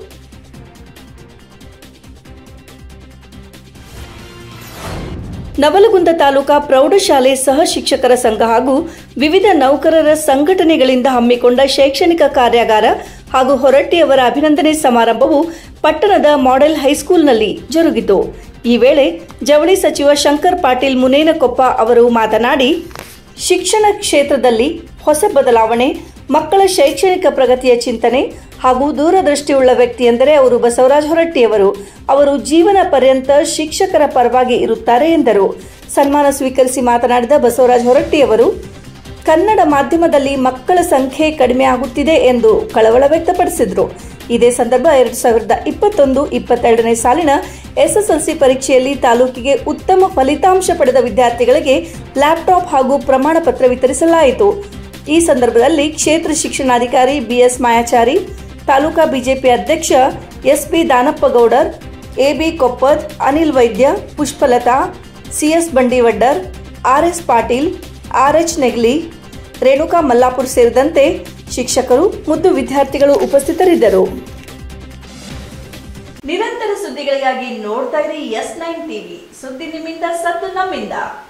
ನವಲಗುಂದ ತಾಲೂಕಾ ಪ್ರೌಢಶಾಲೆ ಸಹ ಶಿಕ್ಷಕರ ಸಂಘ ಹಾಗೂ ವಿವಿಧ ನೌಕರರ ಸಂಘಟನೆಗಳಿಂದ ಹಮ್ಮಿಕೊಂಡ ಶೈಕ್ಷಣಿಕ ಕಾರ್ಯಾಗಾರ ಹಾಗೂ ಹೊರಟ್ಟಿಯವರ ಅಭಿನಂದನೆ ಸಮಾರಂಭವು ಪಟ್ಟಣದ ಮಾಡೆಲ್ ಹೈಸ್ಕೂಲ್ನಲ್ಲಿ ಜರುಗಿತು. ಈ ವೇಳೆ ಜವಳಿ ಸಚಿವ ಶಂಕರ್ ಪಾಟೀಲ್ ಮುನೇನಕೊಪ್ಪ ಅವರು ಮಾತನಾಡಿ, ಶಿಕ್ಷಣ ಕ್ಷೇತ್ರದಲ್ಲಿ ಹೊಸ ಬದಲಾವಣೆ, ಮಕ್ಕಳ ಶೈಕ್ಷಣಿಕ ಪ್ರಗತಿಯ ಚಿಂತನೆ ಹಾಗೂ ದೂರದೃಷ್ಟಿಯುಳ್ಳ ವ್ಯಕ್ತಿ ಎಂದರೆ ಅವರು ಬಸವರಾಜ ಹೊರಟ್ಟಿಯವರು. ಅವರು ಜೀವನ ಪರ್ಯಂತ ಶಿಕ್ಷಕರ ಪರವಾಗಿ ಇರುತ್ತಾರೆ ಎಂದರು. ಸನ್ಮಾನ ಸ್ವೀಕರಿಸಿ ಮಾತನಾಡಿದ ಬಸವರಾಜ ಹೊರಟ್ಟಿಯವರು, ಕನ್ನಡ ಮಾಧ್ಯಮದಲ್ಲಿ ಮಕ್ಕಳ ಸಂಖ್ಯೆ ಕಡಿಮೆ ಆಗುತ್ತಿದೆ ಎಂದು ಕಳವಳ ವ್ಯಕ್ತಪಡಿಸಿದರು. ಇದೇ ಸಂದರ್ಭ ಎರಡು ಸಾವಿರದ ಇಪ್ಪತ್ತೊಂದು ಇಪ್ಪತ್ತೆರಡನೇ ಸಾಲಿನ ಎಸ್ಎಸ್ಎಲ್ಸಿ ಪರೀಕ್ಷೆಯಲ್ಲಿ ತಾಲೂಕಿಗೆ ಉತ್ತಮ ಫಲಿತಾಂಶ ಪಡೆದ ವಿದ್ಯಾರ್ಥಿಗಳಿಗೆ ಲ್ಯಾಪ್ಟಾಪ್ ಹಾಗೂ ಪ್ರಮಾಣ ಪತ್ರ ವಿತರಿಸಲಾಯಿತು. ಈ ಸಂದರ್ಭದಲ್ಲಿ ಕ್ಷೇತ್ರ ಶಿಕ್ಷಣಾಧಿಕಾರಿ ಬಿಎಸ್ ಮಾಯಾಚಾರಿ, ತಾಲೂಕಾ ಬಿಜೆಪಿ ಅಧ್ಯಕ್ಷ SB Danappagoudar, AB Koppad, Anil Vaidya, Pushpalata, CS Bandivaddar, RS Patil, RH Negli, Renuka Mallapur ಸೇರಿದಂತೆ ಶಿಕ್ಷಕರು ಮತ್ತು ವಿದ್ಯಾರ್ಥಿಗಳು ಉಪಸ್ಥಿತರಿದ್ದರು. ನಿರಂತರ ಸುದ್ದಿಗಳಿಗಾಗಿ ನೋಡ್ತಾ ಇರಿ ಎಸ್ ನೈನ್ ಟಿವಿ. ಸುದ್ದಿ ನಿಮ್ಮಿಂದ, ಸದ್ದು ನಮ್ಮಿಂದ.